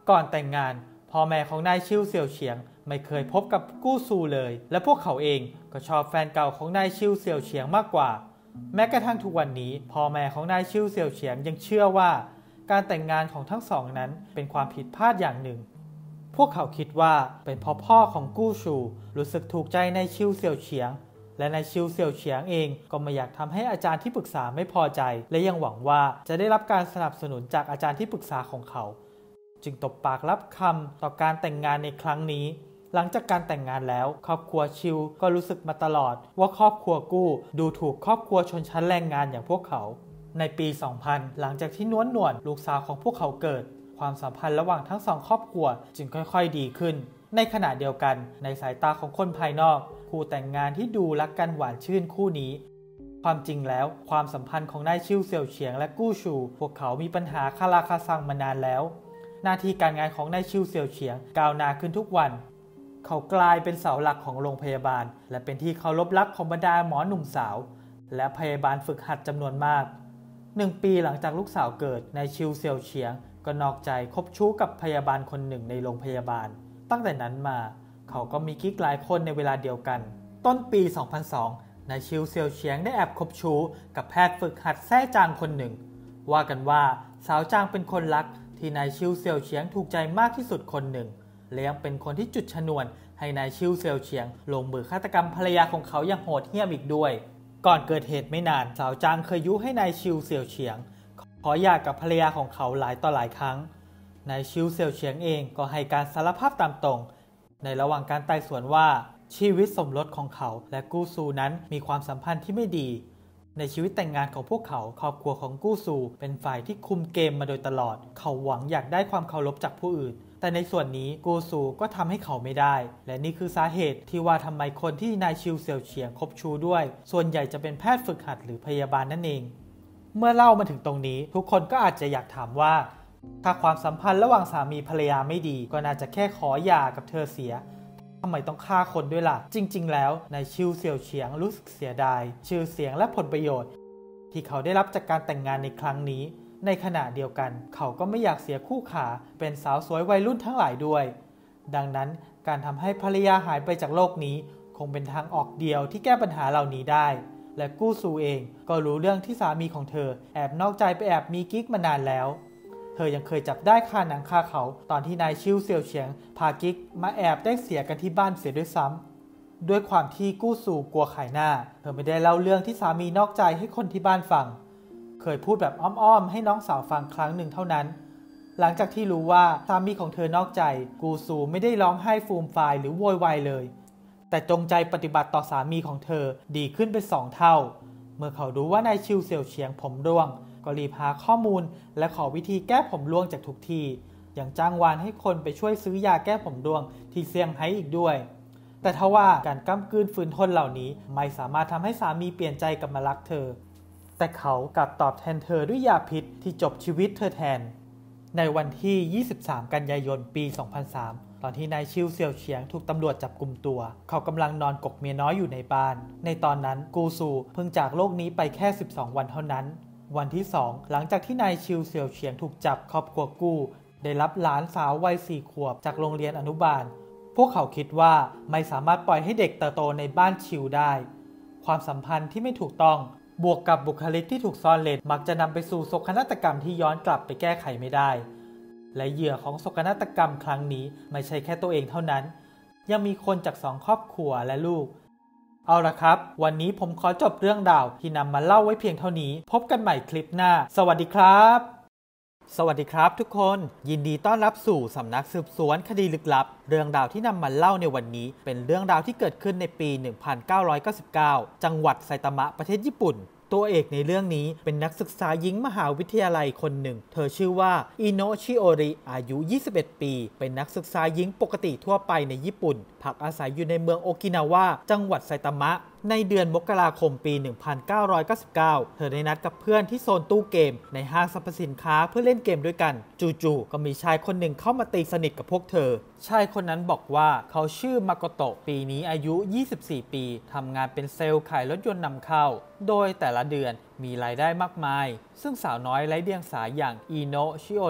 ก่อนแต่งงานพ่อแม่ของนายชิวเสี่ยวเฉียงไม่เคยพบกับกู้ซูเลยและพวกเขาเองก็ชอบแฟนเก่าของนายชิวเสี่ยวเฉียงมากกว่าแม้กระทั่งทุกวันนี้พ่อแม่ของนายชิวเสี่ยวเฉียงยังเชื่อว่าการแต่งงานของทั้งสองนั้นเป็นความผิดพลาดอย่างหนึ่งพวกเขาคิดว่าเป็นเพราะพ่อของกู้ชูรู้สึกถูกใจนายชิวเสี่ยวเฉียงและนายชิวเสี่ยวเฉียงเองก็ไม่อยากทำให้อาจารย์ที่ปรึกษาไม่พอใจและยังหวังว่าจะได้รับการสนับสนุนจากอาจารย์ที่ปรึกษาของเขาจึงตบปากรับคำต่อการแต่งงานในครั้งนี้หลังจากการแต่งงานแล้วครอบครัวชิวก็รู้สึกมาตลอดว่าครอบครัวกู้ดูถูกครอบครัวชนชั้นแรงงานอย่างพวกเขาในปี สองพัน หลังจากที่นวลหนวดลูกสาวของพวกเขาเกิดความสัมพันธ์ระหว่างทั้งสองครอบครัวจึงค่อยๆดีขึ้นในขณะเดียวกันในสายตาของคนภายนอกคู่แต่งงานที่ดูรักกันหวานชื่นคู่นี้ความจริงแล้วความสัมพันธ์ของนายชิวเสี่ยวเฉียงและกู้ชูพวกเขามีปัญหาคาราคาซังมานานแล้วหน้าที่การงานของนายชิวเสี่ยวเฉียงก้าวหน้าขึ้นทุกวันเขากลายเป็นเสาหลักของโรงพยาบาลและเป็นที่เคารพรักของบรรดาหมอหนุ่มสาวและพยาบาลฝึกหัดจำนวนมากหนึ่งปีหลังจากลูกสาวเกิดนายชิวเสี่ยวเฉียงก็นอกใจคบชู้กับพยาบาลคนหนึ่งในโรงพยาบาลตั้งแต่นั้นมาเขาก็มีกิ๊กหลายคนในเวลาเดียวกันต้นปี สองพันสอง นายชิวเสี่ยวเฉียงได้แอบคบชู้กับแพทย์ฝึกหัดแท้จางคนหนึ่งว่ากันว่าสาวจางเป็นคนรักที่นายชิวเสี่ยวเฉียงถูกใจมากที่สุดคนหนึ่งและยังเป็นคนที่จุดชนวนให้นายชิวเสี่ยวเฉียงลงมือฆาตกรรมภรรยาของเขาอย่างโหดเหี้ยมอีกด้วยก่อนเกิดเหตุไม่นานสาวจางเคยยุให้นายชิวเสี่ยวเฉียงขอหย่ากับภรรยาของเขาหลายต่อหลายครั้งนายชิวเสี่ยวเฉียงเองก็ให้การสารภาพตามตรงในระหว่างการไต่สวนว่าชีวิตสมรสของเขาและกู้ซูนั้นมีความสัมพันธ์ที่ไม่ดีในชีวิตแต่งงานของพวกเขาครอบครัวของกู้ซูเป็นฝ่ายที่คุมเกมมาโดยตลอดเขาหวังอยากได้ความเคารพจากผู้อื่นแต่ในส่วนนี้กู้ซูก็ทำให้เขาไม่ได้และนี่คือสาเหตุที่ว่าทำไมคนที่นายชิวเสี่ยวเฉียงคบชูด้วยส่วนใหญ่จะเป็นแพทย์ฝึกหัดหรือพยาบาลนั่นเองเมื่อเล่ามาถึงตรงนี้ทุกคนก็อาจจะอยากถามว่าถ้าความสัมพันธ์ระหว่างสามีภรรยาไม่ดีก็น่าจะแค่ขอหย่ากับเธอเสียทำไมต้องฆ่าคนด้วยล่ะจริงๆแล้วนายชิวเสี่ยวเฉียงรู้สึกเสียดายชื่อเสียงและผลประโยชน์ที่เขาได้รับจากการแต่งงานในครั้งนี้ในขณะเดียวกันเขาก็ไม่อยากเสียคู่ขาเป็นสาวสวยวัยรุ่นทั้งหลายด้วยดังนั้นการทำให้ภรรยาหายไปจากโลกนี้คงเป็นทางออกเดียวที่แก้ปัญหาเหล่านี้ได้และกู้ซูเองก็รู้เรื่องที่สามีของเธอแอบนอกใจไปแอบมีกิ๊กมานานแล้วเธอยังเคยจับได้คาหนังคาเขาตอนที่นายชิวเสี่ยวเฉียงพากิ๊กมาแอบได้เสียกันที่บ้านเสียด้วยซ้ำด้วยความที่กู้ซูกลัวขายหน้าเธอไม่ได้เล่าเรื่องที่สามีนอกใจให้คนที่บ้านฟังเคยพูดแบบอ้อมๆให้น้องสาวฟังครั้งหนึ่งเท่านั้นหลังจากที่รู้ว่าสามีของเธอนอกใจกู้ซูไม่ได้ร้องไห้ฟูมฟายหรือโวยวายเลยแต่จงใจปฏิบัติต่อสามีของเธอดีขึ้นเป็นสองเท่าเมื่อเขารู้ว่านายชิวเสี่ยวเฉียงผมร่วงก็รีบหาข้อมูลและขอวิธีแก้ผมร่วงจากทุกที่อย่างจ้างวานให้คนไปช่วยซื้อยาแก้ผมร่วงที่เซี่ยงไฮ้อีกด้วยแต่ทว่าการก้ำกืนฝืนทนเหล่านี้ไม่สามารถทำให้สามีเปลี่ยนใจกลับมารักเธอแต่เขากลับตอบแทนเธอด้วยยาพิษที่จบชีวิตเธอแทนในวันที่ ยี่สิบสาม กันยายน ปี สองพันสามตอนที่นายชิวเสี่ยวเฉียงถูกตำรวจจับกุมตัวเขากำลังนอนกกเมียน้อยอยู่ในบ้านในตอนนั้นกูซูเพิ่งจากโลกนี้ไปแค่สิบสองวันเท่านั้นวันที่สองหลังจากที่นายชิวเสี่ยวเฉียงถูกจับครอบครัวกู้ได้รับหลานสาววัยสี่ขวบจากโรงเรียนอนุบาลพวกเขาคิดว่าไม่สามารถปล่อยให้เด็กเติบโตในบ้านชิวได้ความสัมพันธ์ที่ไม่ถูกต้องบวกกับบุคลิกที่ถูกซ่อนเร้นมักจะนำไปสู่โศกนาฏกรรมที่ย้อนกลับไปแก้ไขไม่ได้และเหยื่อของโศกนาฏกรรมครั้งนี้ไม่ใช่แค่ตัวเองเท่านั้นยังมีคนจากสองครอบครัวและลูกเอาละครับวันนี้ผมขอจบเรื่องราวที่นำมาเล่าไว้เพียงเท่านี้พบกันใหม่คลิปหน้าสวัสดีครับสวัสดีครับทุกคนยินดีต้อนรับสู่สำนักสืบสวนคดีลึกลับเรื่องราวที่นำมาเล่าในวันนี้เป็นเรื่องราวที่เกิดขึ้นในปี หนึ่งพันเก้าร้อยเก้าสิบเก้า จังหวัดไซตามะประเทศญี่ปุ่นตัวเอกในเรื่องนี้เป็นนักศึกษาหญิงมหาวิทยาลัยคนหนึ่งเธอชื่อว่าอิโนะชิโอริอายุยี่สิบเอ็ดปีเป็นนักศึกษาหญิงปกติทั่วไปในญี่ปุ่นพักอาศัยอยู่ในเมืองโอกินาวะจังหวัดไซตามะในเดือนมกราคมปี หนึ่งพันเก้าร้อยเก้าสิบเก้า เธอได้นัดกับเพื่อนที่โซนตู้เกมในห้างสรรพสินค้าเพื่อเล่นเกมด้วยกันจู่ๆก็มีชายคนหนึ่งเข้ามาตีสนิทกับพวกเธอชายคนนั้นบอกว่าเขาชื่อมาโกโตะปีนี้อายุ ยี่สิบสี่ ปีทำงานเป็นเซลล์ขายรถยนต์นำเข้าโดยแต่ละเดือนมีรายได้มากมายซึ่งสาวน้อยไร้เดียงสาอย่างอิโนะชิโอริ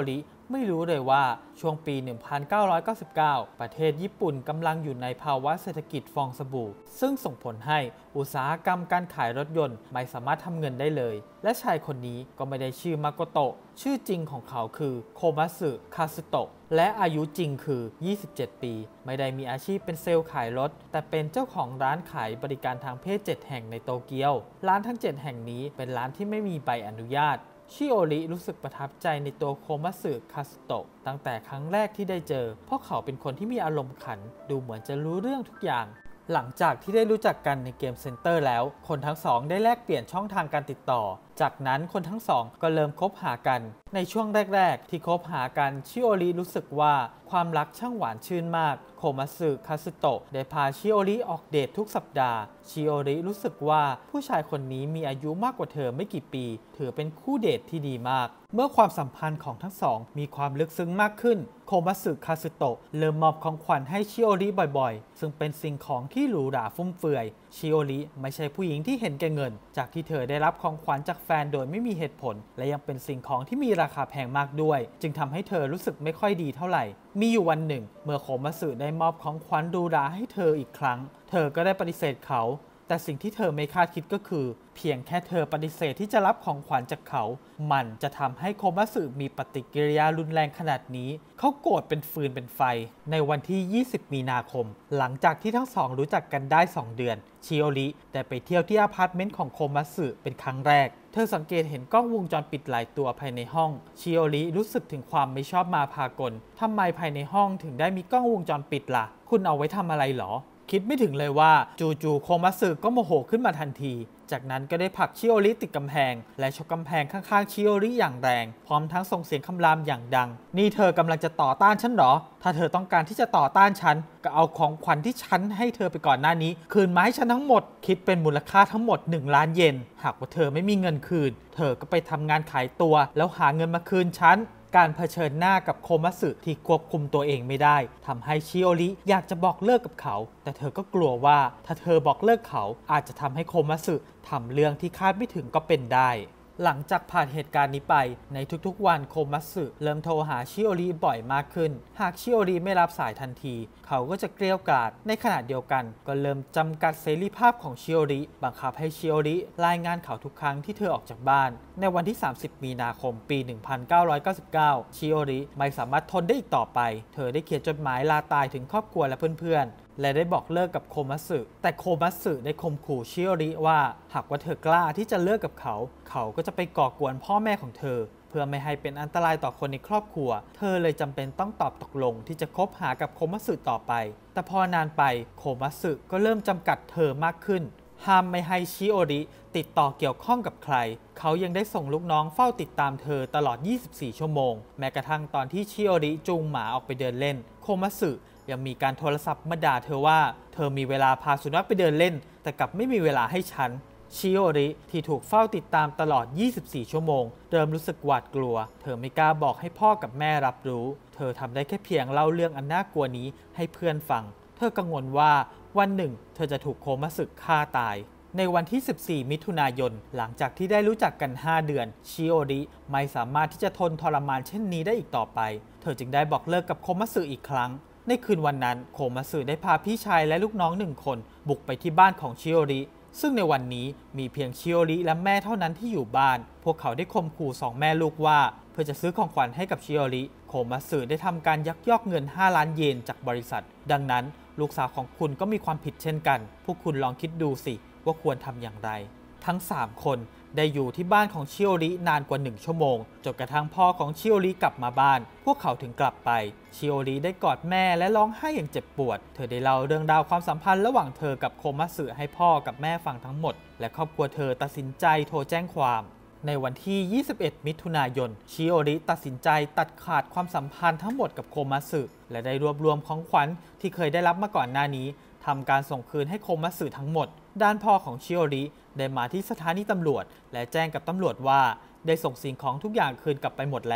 ไม่รู้เลยว่าช่วงปี หนึ่งพันเก้าร้อยเก้าสิบเก้า ประเทศญี่ปุ่นกำลังอยู่ในภาวะเศรษฐกิจฟองสบู่ซึ่งส่งผลให้อุตสาหกรรมการขายรถยนต์ไม่สามารถทำเงินได้เลยและชายคนนี้ก็ไม่ได้ชื่อมาโกโตะชื่อจริงของเขาคือโคมัตสึคาสึโตะและอายุจริงคือยี่สิบเจ็ดปีไม่ได้มีอาชีพเป็นเซลล์ขายรถแต่เป็นเจ้าของร้านขายบริการทางเพศเจ็ดแห่งในโตเกียวร้านทั้งเจ็ดแห่งนี้เป็นร้านที่ไม่มีใบอนุญาตชิโอริรู้สึกประทับใจในตัวโคมัตสึคาสึโตะตั้งแต่ครั้งแรกที่ได้เจอเพราะเขาเป็นคนที่มีอารมณ์ขันดูเหมือนจะรู้เรื่องทุกอย่างหลังจากที่ได้รู้จักกันในเกมเซ็นเตอร์แล้วคนทั้งสองได้แลกเปลี่ยนช่องทางการติดต่อจากนั้นคนทั้งสองก็เริ่มคบหากันในช่วงแรกๆที่คบหากันชิโอริรู้สึกว่าความรักช่างหวานชื่นมากโคมัตสึคาสึโตะได้พาชิโอริออกเดททุกสัปดาห์ชิโอริรู้สึกว่าผู้ชายคนนี้มีอายุมากกว่าเธอไม่กี่ปีถือเป็นคู่เดทที่ดีมากเมื่อความสัมพันธ์ของทั้งสองมีความลึกซึ้งมากขึ้นโคมัตสึคาสึโตะเริ่มมอบของขวัญให้ชิโอริบ่อยๆซึ่งเป็นสิ่งของที่หรูหราฟุ่มเฟือยชิโอริไม่ใช่ผู้หญิงที่เห็นแก่เงินจากที่เธอได้รับของขวัญจากแฟนโดยไม่มีเหตุผลและยังเป็นสิ่งของที่มีราคาแพงมากด้วยจึงทำให้เธอรู้สึกไม่ค่อยดีเท่าไหร่มีอยู่วันหนึ่งเมื่อโคมัตสึได้มอบของขวัญหรูหราให้เธออีกครั้งเธอก็ได้ปฏิเสธเขาแต่สิ่งที่เธอไม่คาดคิดก็คือเพียงแค่เธอปฏิเสธที่จะรับของขวัญจากเขามันจะทำให้โคมัตสึมีปฏิกิริยารุนแรงขนาดนี้เขาโกรธเป็นฟืนเป็นไฟในวันที่ยี่สิบมีนาคมหลังจากที่ทั้งสองรู้จักกันได้สองเดือนชิโอริได้ไปเที่ยวที่อพาร์ตเมนต์ของโคมัตสึเป็นครั้งแรกเธอสังเกตเห็นกล้องวงจรปิดหลายตัวภายในห้องชิโอริรู้สึกถึงความไม่ชอบมาพากลทำไมภายในห้องถึงได้มีกล้องวงจรปิดล่ะคุณเอาไว้ทำอะไรหรอคิดไม่ถึงเลยว่าจู่ๆโคมัตสึก็โมโหขึ้นมาทันทีจากนั้นก็ได้ผลักชิโอริติดกำแพงและชกกำแพงข้างๆชิโอริอย่างแรงพร้อมทั้งส่งเสียงคำรามอย่างดังนี่เธอกำลังจะต่อต้านฉันหรอถ้าเธอต้องการที่จะต่อต้านฉันก็เอาของขวัญที่ฉันให้เธอไปก่อนหน้านี้คืนมาให้ฉันทั้งหมดคิดเป็นมูลค่าทั้งหมดหนึ่งล้านเยนหากว่าเธอไม่มีเงินคืนเธอก็ไปทำงานขายตัวแล้วหาเงินมาคืนฉันการเผชิญหน้ากับโคมัตสึที่ควบคุมตัวเองไม่ได้ทำให้ชิโอริอยากจะบอกเลิกกับเขาแต่เธอก็กลัวว่าถ้าเธอบอกเลิกเขาอาจจะทำให้โคมัตสึทำเรื่องที่คาดไม่ถึงก็เป็นได้หลังจากผ่านเหตุการณ์นี้ไปในทุกๆวันโคมัตสึเริ่มโทรหาชิโอริบ่อยมากขึ้นหากชิโอริไม่รับสายทันทีเขาก็จะเกลี้ยกล่อมในขณะเดียวกันก็เริ่มจำกัดเสรีภาพของชิโอริบังคับให้ชิโอริรายงานเขาทุกครั้งที่เธอออกจากบ้านในวันที่สามสิบมีนาคมปี หนึ่งพันเก้าร้อยเก้าสิบเก้า ชิโอริไม่สามารถทนได้อีกต่อไปเธอได้เขียนจดหมายลาตายถึงครอบครัวและเพื่อนๆและได้บอกเลิกกับโคมัตสึแต่โคมัตสึได้ข่มขู่ชิโอริว่าหากว่าเธอกล้าที่จะเลิกกับเขาเขาก็จะไปก่อกวนพ่อแม่ของเธอเพื่อไม่ให้เป็นอันตรายต่อคนในครอบครัวเธอเลยจำเป็นต้องตอบตกลงที่จะคบหากับโคมัตสึต่อไปแต่พอนานไปโคมัตสึก็เริ่มจำกัดเธอมากขึ้นห้ามไม่ให้ชิโอริติดต่อเกี่ยวข้องกับใครเขายังได้ส่งลูกน้องเฝ้าติดตามเธอตลอดยี่สิบสี่ชั่วโมงแม้กระทั่งตอนที่ชิโอริจูงหมาออกไปเดินเล่นโคมัตสึยังมีการโทรศัพท์มาด่าเธอว่าเธอมีเวลาพาสุนัขไปเดินเล่นแต่กลับไม่มีเวลาให้ฉันชิโอริที่ถูกเฝ้าติดตามตลอดยี่สิบสี่ชั่วโมงเริ่มรู้สึกหวาดกลัวเธอไม่กล้าบอกให้พ่อกับแม่รับรู้เธอทำได้แค่เพียงเล่าเรื่องอันน่ากลัวนี้ให้เพื่อนฟังเธอกังวลว่าวันหนึ่งเธอจะถูกโคมัตสึฆ่าตายในวันที่สิบสี่มิถุนายนหลังจากที่ได้รู้จักกันห้าเดือนชิโอริไม่สามารถที่จะทนทรมานเช่นนี้ได้อีกต่อไปเธอจึงได้บอกเลิกกับโคมัตสึอีกครั้งในคืนวันนั้นโคมัตสึได้พาพี่ชายและลูกน้องหนึ่งคนบุกไปที่บ้านของชิโอริซึ่งในวันนี้มีเพียงชิโอริและแม่เท่านั้นที่อยู่บ้านพวกเขาได้ข่มขู่สองแม่ลูกว่าเพื่อจะซื้อของขวัญให้กับชิโอริโคมัตสึได้ทำการยักยอกเงินห้าล้านเยนจากบริษัทดังนั้นลูกสาวของคุณก็มีความผิดเช่นกันพวกคุณลองคิดดูสิว่าควรทำอย่างไรทั้งสามคนได้อยู่ที่บ้านของชิโอรินานกว่าหนึ่งชั่วโมงจนกระทั่งพ่อของชิโอริกลับมาบ้านพวกเขาถึงกลับไปชิโอริได้กอดแม่และร้องไห้อย่างเจ็บปวดเธอได้เล่าเรื่องราวความสัมพันธ์ระหว่างเธอกับโคมัตสึให้พ่อกับแม่ฟังทั้งหมดและครอบครัวเธอตัดสินใจโทรแจ้งความในวันที่ยี่สิบเอ็ดมิถุนายนชิโอริตัดสินใจตัดขาดความสัมพันธ์ทั้งหมดกับโคมัตสึและได้รวบรวมของขวัญที่เคยได้รับมาก่อนหน้านี้ทำการส่งคืนให้โคมัตสึทั้งหมดด้านพ่อของชิโอริได้มาที่สถานีตำรวจและแจ้งกับตำรวจว่าได้ส่งสิ่งของทุกอย่างคืนกลับไปหมดแล้ว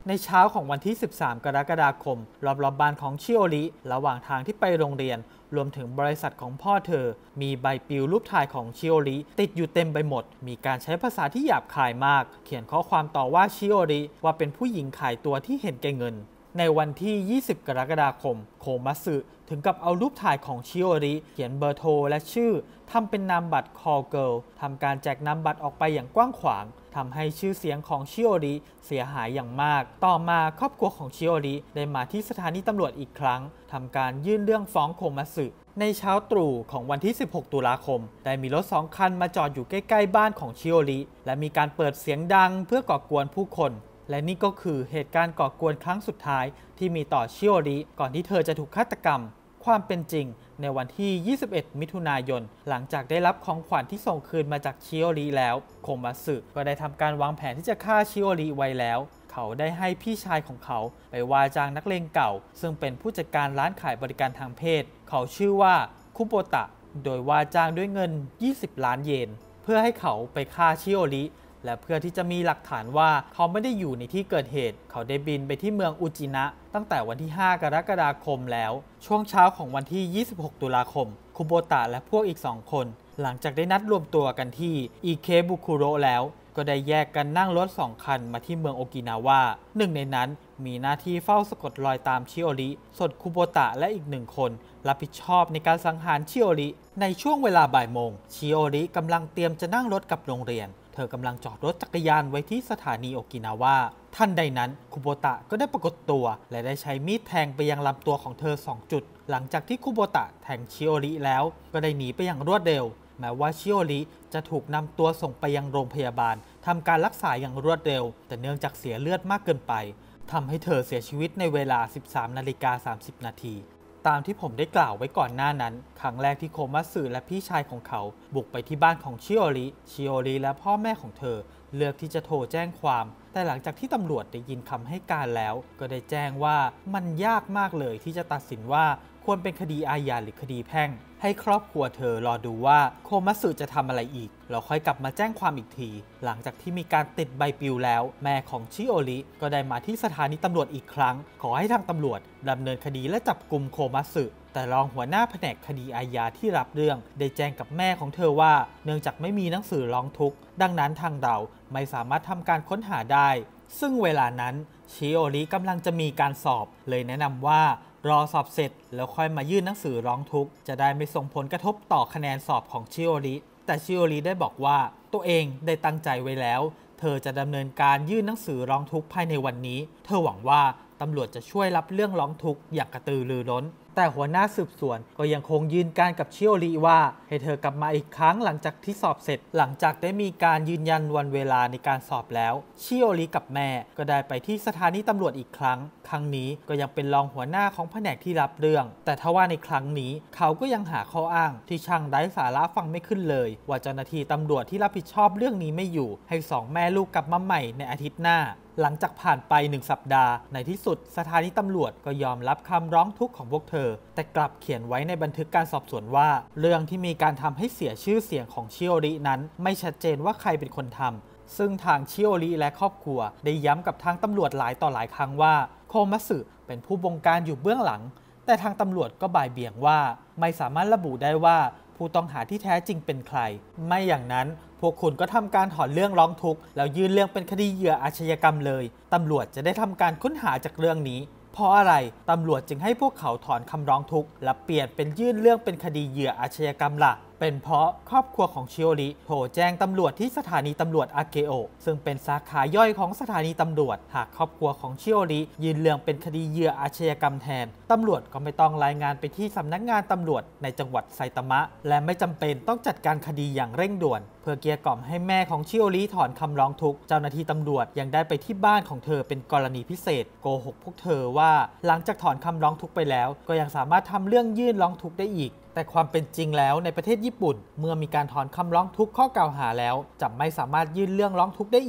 ในเช้าของวันที่สิบสามกรกฎาคมรอบๆ บ้านของชิโอริระหว่างทางที่ไปโรงเรียนรวมถึงบริษัทของพ่อเธอมีใบปลิวรูปถ่ายของชิโอริติดอยู่เต็มไปหมดมีการใช้ภาษาที่หยาบคายมากเขียนข้อความต่อว่าชิโอริว่าเป็นผู้หญิงขายตัวที่เห็นแก่เงินในวันที่ยี่สิบกรกฎาคมโคมัตสึถึงกับเอารูปถ่ายของชิโอริเขียนเบอร์โทรและชื่อทำเป็นนามบัตร Call Girl ทำการแจกนามบัตรออกไปอย่างกว้างขวางทำให้ชื่อเสียงของชิโอริเสียหายอย่างมากต่อมาครอบครัวของชิโอริได้มาที่สถานีตำรวจอีกครั้งทำการยื่นเรื่องฟ้องโคมัตสึในเช้าตรู่ของวันที่สิบหกตุลาคมได้มีรถสองคันมาจอดอยู่ใกล้ๆบ้านของชิโอริและมีการเปิดเสียงดังเพื่อก่อกวนผู้คนและนี่ก็คือเหตุการณ์ก่อกวนครั้งสุดท้ายที่มีต่อชิโอริก่อนที่เธอจะถูกฆาตกรรมความเป็นจริงในวันที่ยี่สิบเอ็ดมิถุนายนหลังจากได้รับของขวัญที่ส่งคืนมาจากชิโอริแล้วโคมัตสึก็ได้ทำการวางแผนที่จะฆ่าชิโอริไว้แล้วเขาได้ให้พี่ชายของเขาไปว่าจ้างนักเลงเก่าซึ่งเป็นผู้จัดการร้านขายบริการทางเพศเขาชื่อว่าคุโบตะโดยว่าจ้างด้วยเงินยี่สิบล้านเยนเพื่อให้เขาไปฆ่าชิโอริและเพื่อที่จะมีหลักฐานว่าเขาไม่ได้อยู่ในที่เกิดเหตุเขาได้บินไปที่เมืองอุจินะตั้งแต่วันที่ห้ากรกฎาคมแล้วช่วงเช้าของวันที่ยี่สิบหกตุลาคมคุโบตะและพวกอีกสองคนหลังจากได้นัดรวมตัวกันที่อิเคบุคุโระแล้วก็ได้แยกกันนั่งรถสองคันมาที่เมืองโอกินาวาหนึ่งในนั้นมีหน้าที่เฝ้าสะกดรอยตามชิโอริส่วนคุโบตะและอีกหนึ่งคนรับผิดชอบในการสังหารชิโอริในช่วงเวลาบ่ายโมงชิโอริกำลังเตรียมจะนั่งรถกลับโรงเรียนเธอกำลังจอดรถจักรยานไว้ที่สถานีโอกินาวาทันใดนั้นคุโบตะก็ได้ปรากฏตัวและได้ใช้มีดแทงไปยังลำตัวของเธอสองจุดหลังจากที่คุโบตะแทงชิโอริแล้วก็ได้หนีไปอย่างรวดเร็วแม้ว่าชิโอริจะถูกนำตัวส่งไปยังโรงพยาบาลทำการรักษาอย่างรวดเร็วแต่เนื่องจากเสียเลือดมากเกินไปทำให้เธอเสียชีวิตในเวลา สิบสามนาฬิกาสามสิบนาทีตามที่ผมได้กล่าวไว้ก่อนหน้านั้นครั้งแรกที่โคมัตสึและพี่ชายของเขาบุกไปที่บ้านของชิโอริชิโอริและพ่อแม่ของเธอเลือกที่จะโทรแจ้งความแต่หลังจากที่ตำรวจได้ยินคำให้การแล้วก็ได้แจ้งว่ามันยากมากเลยที่จะตัดสินว่าควรเป็นคดีอาญาหรือคดีแพ่งให้ครอบครัวเธอรอดูว่าโคมัตสึจะทำอะไรอีกแล้วค่อยกลับมาแจ้งความอีกทีหลังจากที่มีการติดใบปลิวแล้วแม่ของชิโอริก็ได้มาที่สถานีตำรวจอีกครั้งขอให้ทางตำรวจดำเนินคดีและจับกุมโคมัตสึแต่รองหัวหน้าแผนกคดีอาญาที่รับเรื่องได้แจ้งกับแม่ของเธอว่าเนื่องจากไม่มีหนังสือร้องทุกข์ดังนั้นทางเราไม่สามารถทำการค้นหาได้ซึ่งเวลานั้นชิโอริกำลังจะมีการสอบเลยแนะนำว่ารอสอบเสร็จแล้วค่อยมายื่นหนังสือร้องทุกข์จะได้ไม่ส่งผลกระทบต่อคะแนนสอบของชิโอริแต่ชิโอริได้บอกว่าตัวเองได้ตั้งใจไว้แล้วเธอจะดำเนินการยื่นหนังสือร้องทุกข์ภายในวันนี้เธอหวังว่าตำรวจจะช่วยรับเรื่องร้องทุกข์อย่างกระตือรือร้นแต่หัวหน้าสืบสวนก็ยังคงยืนการกับชิโอริว่าให้เธอกลับมาอีกครั้งหลังจากที่สอบเสร็จหลังจากได้มีการยืนยันวันเวลาในการสอบแล้วชิโอริกับแม่ก็ได้ไปที่สถานีตำรวจอีกครั้งครั้งนี้ก็ยังเป็นรองหัวหน้าของแผนกที่รับเรื่องแต่ทว่าในครั้งนี้เขาก็ยังหาข้ออ้างที่ช่างไร้สาระฟังไม่ขึ้นเลยว่าเจ้าหน้าที่ตำรวจที่รับผิดชอบเรื่องนี้ไม่อยู่ให้สองแม่ลูกกลับมาใหม่ในอาทิตย์หน้าหลังจากผ่านไปหนึ่งสัปดาห์ในที่สุดสถานีตำรวจก็ยอมรับคำร้องทุกข์ของพวกเธอแต่กลับเขียนไว้ในบันทึกการสอบสวนว่าเรื่องที่มีการทำให้เสียชื่อเสียงของชิโอรินั้นไม่ชัดเจนว่าใครเป็นคนทำซึ่งทางชิโอริและครอบครัวได้ย้ำกับทางตำรวจหลายต่อหลายครั้งว่าโคมัตสึเป็นผู้บงการอยู่เบื้องหลังแต่ทางตำรวจก็บ่ายเบี่ยงว่าไม่สามารถระบุได้ว่าผู้ต้องหาที่แท้จริงเป็นใครไม่อย่างนั้นพวกคุณก็ทำการถอนเรื่องร้องทุกข์แล้วยื่นเรื่องเป็นคดีเหยื่ออาชญากรรมเลยตำรวจจะได้ทำการค้นหาจากเรื่องนี้เพราะอะไรตำรวจจึงให้พวกเขาถอนคำร้องทุกข์และเปลี่ยนเป็นยื่นเรื่องเป็นคดีเหยื่ออาชญากรรมล่ะเป็นเพราะครอบครัวของชิโอริโทรแจ้งตำรวจที่สถานีตำรวจอาเกโอะซึ่งเป็นสาขาย่อยของสถานีตำรวจหากครอบครัวของชิโอริยื่นเรื่องเป็นคดีเหยื่ออาชญากรรมแทนตำรวจก็ไม่ต้องรายงานไปที่สำนักงานตำรวจในจังหวัดไซตามะและไม่จำเป็นต้องจัดการคดีอย่างเร่งด่วนเพื่อเกลี้ยกล่อมให้แม่ของชิโอริถอนคำร้องทุกข์เจ้าหน้าที่ตำรวจยังได้ไปที่บ้านของเธอเป็นกรณีพิเศษโกหกพวกเธอว่าหลังจากถอนคำร้องทุกข์ไปแล้วก็ยังสามารถทำเรื่องยื่นร้องทุกข์ได้อีกแต่ความเป็นจริงแล้วในประเทศญี่ปุ่นเมื่อมีการถอนคำร้องทุกข์ข้อกล่าวหาแล้วจะไม่สามารถยื่นเรื่องร้องทุกข์ได้อีก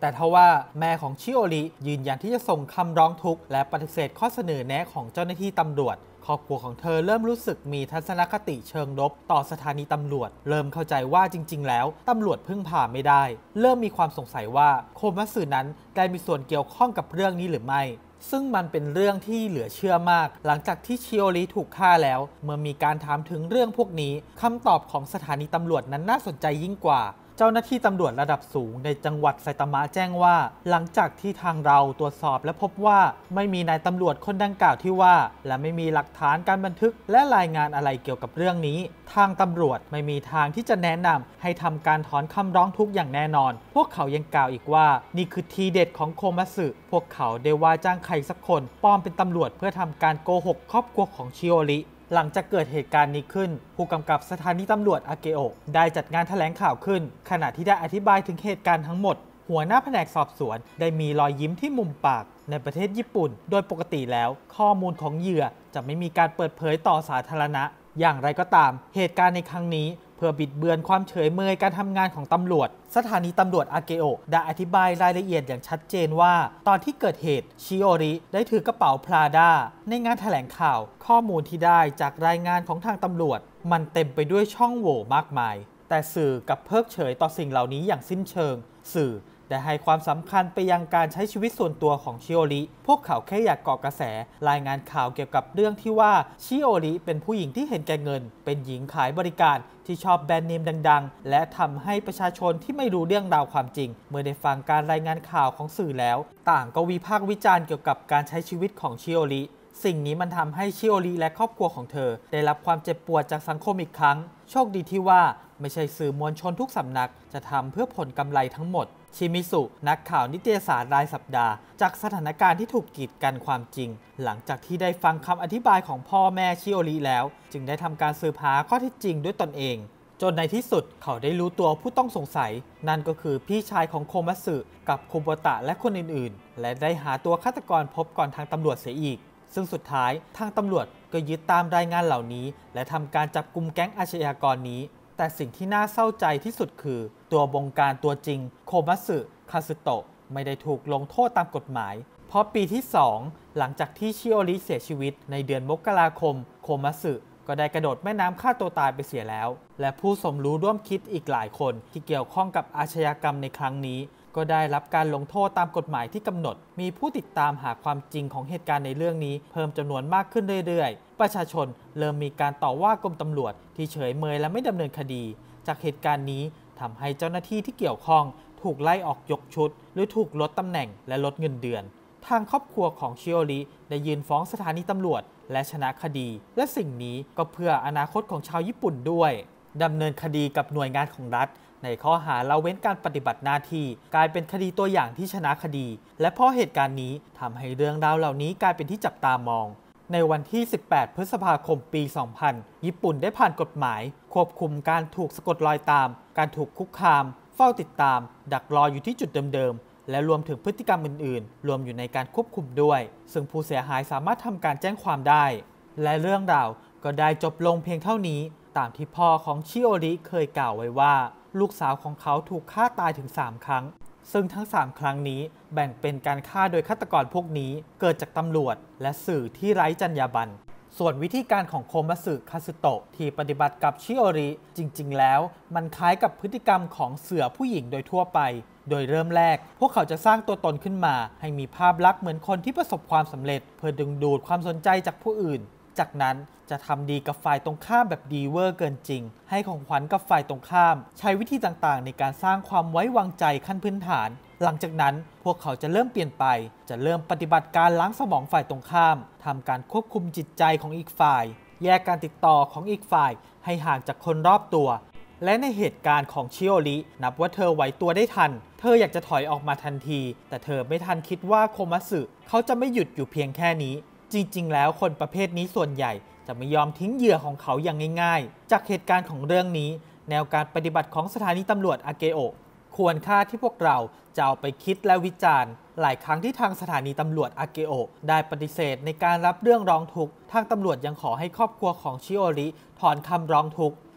แต่ทว่าแม่ของชิโอริยืนยันที่จะส่งคำร้องทุกข์และปฏิเสธข้อเสนอแนะของเจ้าหน้าที่ตำรวจครอบครัวของเธอเริ่มรู้สึกมีทัศนคติเชิงลบต่อสถานีตำรวจเริ่มเข้าใจว่าจริงๆแล้วตำรวจพึ่งพาไม่ได้เริ่มมีความสงสัยว่าโคมัตสึนั้นได้มีส่วนเกี่ยวข้องกับเรื่องนี้หรือไม่ซึ่งมันเป็นเรื่องที่เหลือเชื่อมากหลังจากที่ชิโอริถูกฆ่าแล้วเมื่อมีการถามถึงเรื่องพวกนี้คำตอบของสถานีตำรวจนั้นน่าสนใจยิ่งกว่าเจ้าหน้าที่ตำรวจระดับสูงในจังหวัดไซตามะแจ้งว่าหลังจากที่ทางเราตรวจสอบและพบว่าไม่มีนายตำรวจคนดังกล่าวที่ว่าและไม่มีหลักฐานการบันทึกและรายงานอะไรเกี่ยวกับเรื่องนี้ทางตำรวจไม่มีทางที่จะแนะนำให้ทำการถอนคำร้องทุกข์อย่างแน่นอนพวกเขายังกล่าวอีกว่านี่คือทีเด็ดของโคมัตสึพวกเขาได้ว่าจ้างใครสักคนปลอมเป็นตำรวจเพื่อทำการโกหกครอบครัวของชิโอริหลังจากเกิดเหตุการณ์นี้ขึ้นผู้กำกับสถานีตำรวจอาเกโอะได้จัดงานแถลงข่าวขึ้นขณะที่ได้อธิบายถึงเหตุการณ์ทั้งหมดหัวหน้าแผนกสอบสวนได้มีรอยยิ้มที่มุมปากในประเทศญี่ปุ่นโดยปกติแล้วข้อมูลของเหยื่อจะไม่มีการเปิดเผยต่อสาธารณะอย่างไรก็ตามเหตุการณ์ในครั้งนี้เพื่อบิดเบือนความเฉยเมยการทำงานของตำรวจสถานีตำรวจอาเกโอะได้อธิบายรายละเอียดอย่างชัดเจนว่าตอนที่เกิดเหตุชิโอริได้ถือกระเป๋าพลาด้าในงานแถลงข่าวข้อมูลที่ได้จากรายงานของทางตำรวจมันเต็มไปด้วยช่องโหว่มากมายแต่สื่อกับเพิกเฉยต่อสิ่งเหล่านี้อย่างสิ้นเชิงสื่อได้ให้ความสำคัญไปยังการใช้ชีวิตส่วนตัวของชิโอริพวกเขาแค่อยากเกาะกระแสรายงานข่าวเกี่ยวกับเรื่องที่ว่าชิโอริเป็นผู้หญิงที่เห็นแก่เงินเป็นหญิงขายบริการที่ชอบแบรนด์เนมดังๆและทำให้ประชาชนที่ไม่รู้เรื่องราวความจริงเมื่อได้ฟังการรายงานข่าวของสื่อแล้วต่างก็วิพากษ์วิจารณ์เกี่ยวกับการใช้ชีวิตของชิโอริสิ่งนี้มันทำให้ชิโอริและครอบครัวของเธอได้รับความเจ็บปวดจากสังคมอีกครั้งโชคดีที่ว่าไม่ใช่สื่อมวลชนทุกสำนักจะทำเพื่อผลกำไรทั้งหมดชิมิสุนักข่าวนิตยสารรายสัปดาห์จากสถานการณ์ที่ถูกกีดกันความจริงหลังจากที่ได้ฟังคำอธิบายของพ่อแม่ชิโอริแล้วจึงได้ทำการสืบหาข้อเท็จจริงด้วยตนเองจนในที่สุดเขาได้รู้ตัวผู้ต้องสงสัยนั่นก็คือพี่ชายของโคมัตสึกับคุโบตะและคนอื่นๆและได้หาตัวฆาตกรพบก่อนทางตำรวจเสียอีกซึ่งสุดท้ายทางตำรวจก็ยึดตามรายงานเหล่านี้และทำการจับกุมแก๊งอาชญากรนี้แต่สิ่งที่น่าเศร้าใจที่สุดคือตัวบงการตัวจริงโคมัตสึคาสึโตะไม่ได้ถูกลงโทษตามกฎหมายเพราะปีที่สองหลังจากที่ชิโอริเสียชีวิตในเดือนมกราคมโคมัตสึก็ได้กระโดดแม่น้ำฆ่าตัวตายไปเสียแล้วและผู้สมรู้ร่วมคิดอีกหลายคนที่เกี่ยวข้องกับอาชญากรรมในครั้งนี้ก็ได้รับการลงโทษตามกฎหมายที่กำหนดมีผู้ติดตามหาความจริงของเหตุการณ์ในเรื่องนี้เพิ่มจำนวนมากขึ้นเรื่อยๆประชาชนเริ่มมีการต่อว่ากรมตำรวจที่เฉยเมยและไม่ดำเนินคดีจากเหตุการณ์นี้ทำให้เจ้าหน้าที่ที่เกี่ยวข้องถูกไล่ออกยกชุดหรือถูกลดตำแหน่งและลดเงินเดือนทางครอบครัวของชิโอริได้ยื่นฟ้องสถานีตำรวจและชนะคดีและสิ่งนี้ก็เพื่ออนาคตของชาวญี่ปุ่นด้วยดำเนินคดีกับหน่วยงานของรัฐในข้อหาละเว้นการปฏิบัติหน้าที่กลายเป็นคดีตัวอย่างที่ชนะคดีและเพราะเหตุการณ์นี้ทำให้เรื่องราวเหล่านี้กลายเป็นที่จับตามองในวันที่สิบแปดพฤษภาคมปีสองพันญี่ปุ่นได้ผ่านกฎหมายควบคุมการถูกสะกดรอยตามการถูกคุกคามเฝ้าติดตามดักรออยู่ที่จุดเดิมๆและรวมถึงพฤติกรรมอื่นๆรวมอยู่ในการควบคุมด้วยซึ่งผู้เสียหายสามารถทำการแจ้งความได้และเรื่องราวก็ได้จบลงเพียงเท่านี้ตามที่พ่อของชิโอริเคยกล่าวไว้ว่าลูกสาวของเขาถูกฆ่าตายถึงสามครั้งซึ่งทั้งสามครั้งนี้แบ่งเป็นการฆ่าโดยฆาตกรพวกนี้เกิดจากตำรวจและสื่อที่ไร้จรรยาบรรณส่วนวิธีการของโคมัตสึคาสึโตะที่ปฏิบัติกับชิโอริจริงๆแล้วมันคล้ายกับพฤติกรรมของเสือผู้หญิงโดยทั่วไปโดยเริ่มแรกพวกเขาจะสร้างตัวตนขึ้นมาให้มีภาพลักษณ์เหมือนคนที่ประสบความสำเร็จเพื่อดึงดูดความสนใจจากผู้อื่นจากนั้นจะทำดีกับฝ่ายตรงข้ามแบบดีเวอร์เกินจริงให้ของขวัญกับฝ่ายตรงข้ามใช้วิธีต่างๆในการสร้างความไว้วางใจขั้นพื้นฐานหลังจากนั้นพวกเขาจะเริ่มเปลี่ยนไปจะเริ่มปฏิบัติการล้างสมองฝ่ายตรงข้ามทำการควบคุมจิตใจของอีกฝ่ายแยกการติดต่อของอีกฝ่ายให้ห่างจากคนรอบตัวและในเหตุการณ์ของชิโอรินับว่าเธอไหวตัวได้ทันเธออยากจะถอยออกมาทันทีแต่เธอไม่ทันคิดว่าโคมัตสึเขาจะไม่หยุดอยู่เพียงแค่นี้จริงๆแล้วคนประเภทนี้ส่วนใหญ่จะไม่ยอมทิ้งเหยื่อของเขาอย่างง่ายๆจากเหตุการณ์ของเรื่องนี้แนวการปฏิบัติของสถานีตำรวจอาเกโอะควรค่าที่พวกเราจะเอาไปคิดและวิจารณ์หลายครั้งที่ทางสถานีตำรวจอาเกโอะได้ปฏิเสธในการรับเรื่องร้องทุกข์ทางตำรวจยังขอให้ครอบครัวของชิโอริถอนคำร้องทุกข์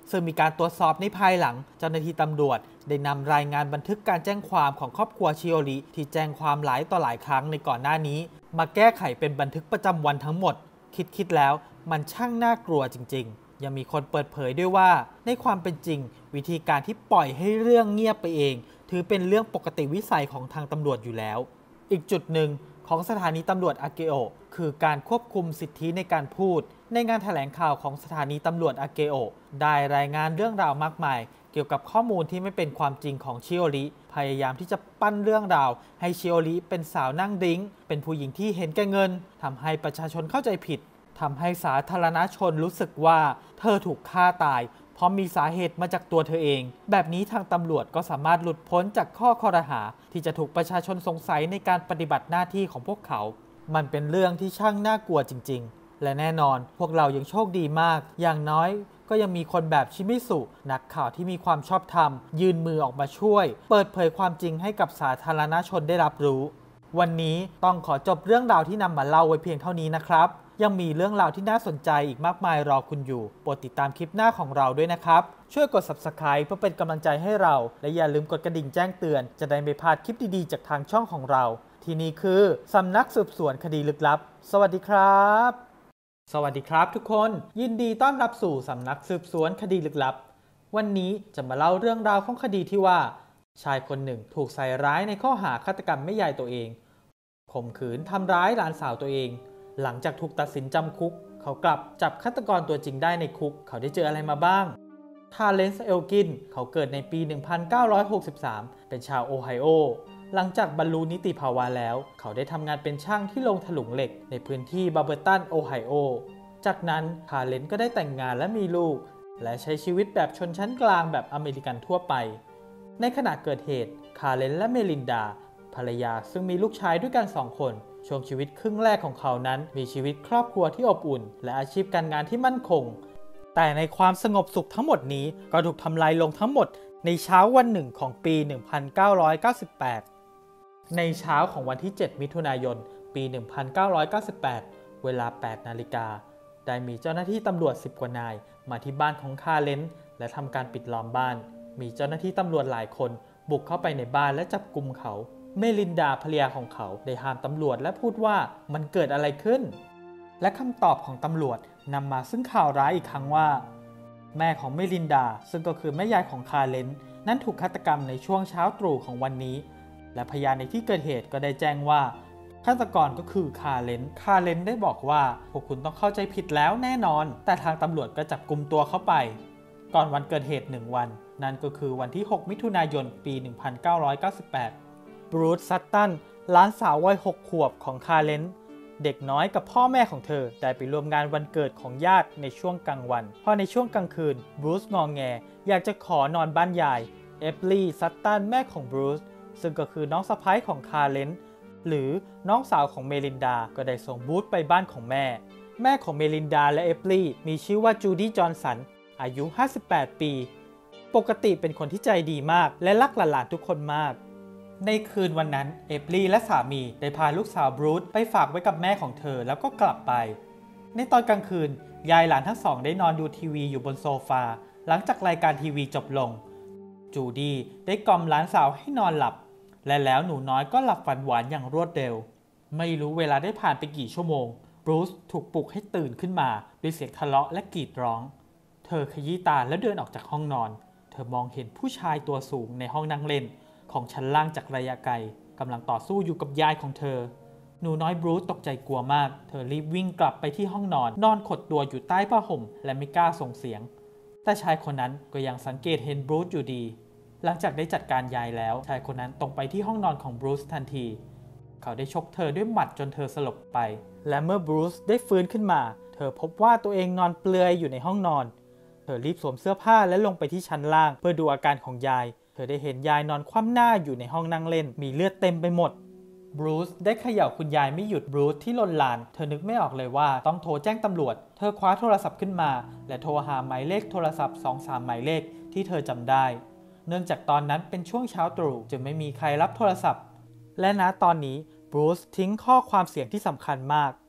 ซึ่งมีการตรวจสอบในภายหลังเจ้าหน้าที่ตำรวจได้นำรายงานบันทึกการแจ้งความของครอบครัวชิโอริที่แจ้งความหลายต่อหลายครั้งในก่อนหน้านี้มาแก้ไขเป็นบันทึกประจำวันทั้งหมดคิดคิดแล้วมันช่างน่ากลัวจริงๆยังมีคนเปิดเผยด้วยว่าในความเป็นจริงวิธีการที่ปล่อยให้เรื่องเงียบไปเองถือเป็นเรื่องปกติวิสัยของทางตำรวจอยู่แล้วอีกจุดหนึ่งของสถานีตำรวจอาเกโอะคือการควบคุมสิทธิในการพูดในงานแถลงข่าวของสถานีตำรวจอาเกโอะได้รายงานเรื่องราวมากมายเกี่ยวกับข้อมูลที่ไม่เป็นความจริงของชิโอริพยายามที่จะปั้นเรื่องราวให้ชิโอริเป็นสาวนั่งดิ้งเป็นผู้หญิงที่เห็นแก่เงินทำให้ประชาชนเข้าใจผิดทำให้สาธารณชนรู้สึกว่าเธอถูกฆ่าตายเพราะมีสาเหตุมาจากตัวเธอเองแบบนี้ทางตำรวจก็สามารถหลุดพ้นจากข้อคอรหาที่จะถูกประชาชนสงสัยในการปฏิบัติหน้าที่ของพวกเขามันเป็นเรื่องที่ช่างน่ากลัวจริงๆและแน่นอนพวกเรายังโชคดีมากอย่างน้อยก็ยังมีคนแบบชิมิสุนักข่าวที่มีความชอบธรรมยืนมือออกมาช่วยเปิดเผยความจริงให้กับสาธารณชนได้รับรู้วันนี้ต้องขอจบเรื่องราวที่นำมาเล่าไว้เพียงเท่านี้นะครับยังมีเรื่องราวที่น่าสนใจอีกมากมายรอคุณอยู่โปรดติดตามคลิปหน้าของเราด้วยนะครับช่วยกด ซับสไครบ์ เพื่อเป็นกำลังใจให้เราและอย่าลืมกดกระดิ่งแจ้งเตือนจะได้ไม่พลาดคลิปดีๆจากทางช่องของเราที่นี่คือสำนักสืบสวนคดีลึกลับสวัสดีครับสวัสดีครับทุกคนยินดีต้อนรับสู่สำนักสืบสวนคดีลึกลับวันนี้จะมาเล่าเรื่องราวของคดีที่ว่าชายคนหนึ่งถูกใส่ร้ายในข้อหาฆาตกรรมแม่ยายตัวเองข่มขืนทำร้ายหลานสาวตัวเองหลังจากถูกตัดสินจำคุกเขากลับจับฆาตกรตัวจริงได้ในคุกเขาได้เจออะไรมาบ้างทาเลนส์ เอลกินเขาเกิดในปี หนึ่งพันเก้าร้อยหกสิบสาม เป็นชาวโอไฮโอหลังจากบรรลุนิติภาวะแล้วเขาได้ทำงานเป็นช่างที่โรงถลุงเหล็กในพื้นที่บาร์เบอร์ตันโอไฮโอจากนั้นทาเลนส์ก็ได้แต่งงานและมีลูกและใช้ชีวิตแบบชนชั้นกลางแบบอเมริกันทั่วไปในขณะเกิดเหตุคาเลนและเมลินดาภรรยาซึ่งมีลูกชายด้วยกันสองคนช่วงชีวิตครึ่งแรกของเขานั้นมีชีวิตครอบครัวที่อบอุ่นและอาชีพการงานที่มั่นคงแต่ในความสงบสุขทั้งหมดนี้ก็ถูกทำลายลงทั้งหมดในเช้าวันหนึ่งของปี หนึ่งพันเก้าร้อยเก้าสิบแปด ในเช้าของวันที่ เจ็ด มิถุนายน ปี หนึ่งพันเก้าร้อยเก้าสิบแปด เวลา แปด นาฬิกาได้มีเจ้าหน้าที่ตำรวจสิบกว่านายมาที่บ้านของคาเลนและทำการปิดล้อมบ้านมีเจ้าหน้าที่ตำรวจหลายคนบุกเข้าไปในบ้านและจับกุมเขาเมลินดาภรรยาของเขาได้ห้ามตำรวจและพูดว่ามันเกิดอะไรขึ้นและคำตอบของตำรวจนำมาซึ่งข่าวร้ายอีกครั้งว่าแม่ของเมลินดาซึ่งก็คือแม่ยายของคาเลนนั้นถูกฆาตกรรมในช่วงเช้าตรู่ของวันนี้และพยานในที่เกิดเหตุก็ได้แจ้งว่าฆาตกรก็คือคาเลนคาเลนได้บอกว่าพวกคุณต้องเข้าใจผิดแล้วแน่นอนแต่ทางตำรวจก็จับกุมตัวเขาไปก่อนวันเกิดเหตุหนึ่งวันนั่นก็คือวันที่หกมิถุนายนปี หนึ่งพันเก้าร้อยเก้าสิบแปดบรูซ ซัตตันหลานสาววัยหกขวบของคาเลนเด็กน้อยกับพ่อแม่ของเธอได้ไปร่วมงานวันเกิดของญาติในช่วงกลางวันพอในช่วงกลางคืนบรูซงอแงอยากจะขอนอนบ้านยายเอฟลี ซัตตันแม่ของบรูซซึ่งก็คือน้องสะใภ้ของคาเลนหรือน้องสาวของเมลินดาก็ได้ส่งบรูซไปบ้านของแม่แม่ของเมลินดาและเอฟลีมีชื่อว่าจูดี้ จอห์นสันอายุห้าสิบแปดปีปกติเป็นคนที่ใจดีมากและรักหลานๆทุกคนมากในคืนวันนั้นเอฟลีและสามีได้พาลูกสาวบรูซไปฝากไว้กับแม่ของเธอแล้วก็กลับไปในตอนกลางคืนยายหลานทั้งสองได้นอนดูทีวีอยู่บนโซฟาหลังจากรายการทีวีจบลงจูดี้ได้กล่อมหลานสาวให้นอนหลับและแล้วหนูน้อยก็หลับฝันหวานอย่างรวดเร็วไม่รู้เวลาได้ผ่านไปกี่ชั่วโมงบรูซถูกปลุกให้ตื่นขึ้นมาด้วยเสียงทะเลาะและกรีดร้องเธอขยี้ตาแล้วเดินออกจากห้องนอนเธอมองเห็นผู้ชายตัวสูงในห้องนั่งเล่นของชั้นล่างจากระยะไกลกำลังต่อสู้อยู่กับยายของเธอหนูน้อยบรูซตกใจกลัวมากเธอรีบวิ่งกลับไปที่ห้องนอนนอนขดตัวอยู่ใต้ผ้าห่มและไม่กล้าส่งเสียงแต่ชายคนนั้นก็ยังสังเกตเห็นบรูซอยู่ดีหลังจากได้จัดการยายแล้วชายคนนั้นตรงไปที่ห้องนอนของบรูซทันทีเขาได้ชกเธอด้วยหมัดจนเธอสลบไปและเมื่อบรูซได้ฟื้นขึ้นมาเธอพบว่าตัวเองนอนเปลือยอยู่ในห้องนอนเธอรีบสวมเสื้อผ้าและลงไปที่ชั้นล่างเพื่อดูอาการของยายเธอได้เห็นยายนอนคว่ำหน้าอยู่ในห้องนั่งเล่นมีเลือดเต็มไปหมดบรูซได้เขย่าคุณยายไม่หยุดบรูซที่ลนลานเธอนึกไม่ออกเลยว่าต้องโทรแจ้งตำรวจเธอคว้าโทรศัพท์ขึ้นมาและโทรหาหมายเลขโทรศัพท์ สองสาม หมายเลขที่เธอจำได้เนื่องจากตอนนั้นเป็นช่วงเช้าตรู่จึงไม่มีใครรับโทรศัพท์และณตอนนี้บรูซทิ้งข้อความเสียงที่สำคัญมากเธ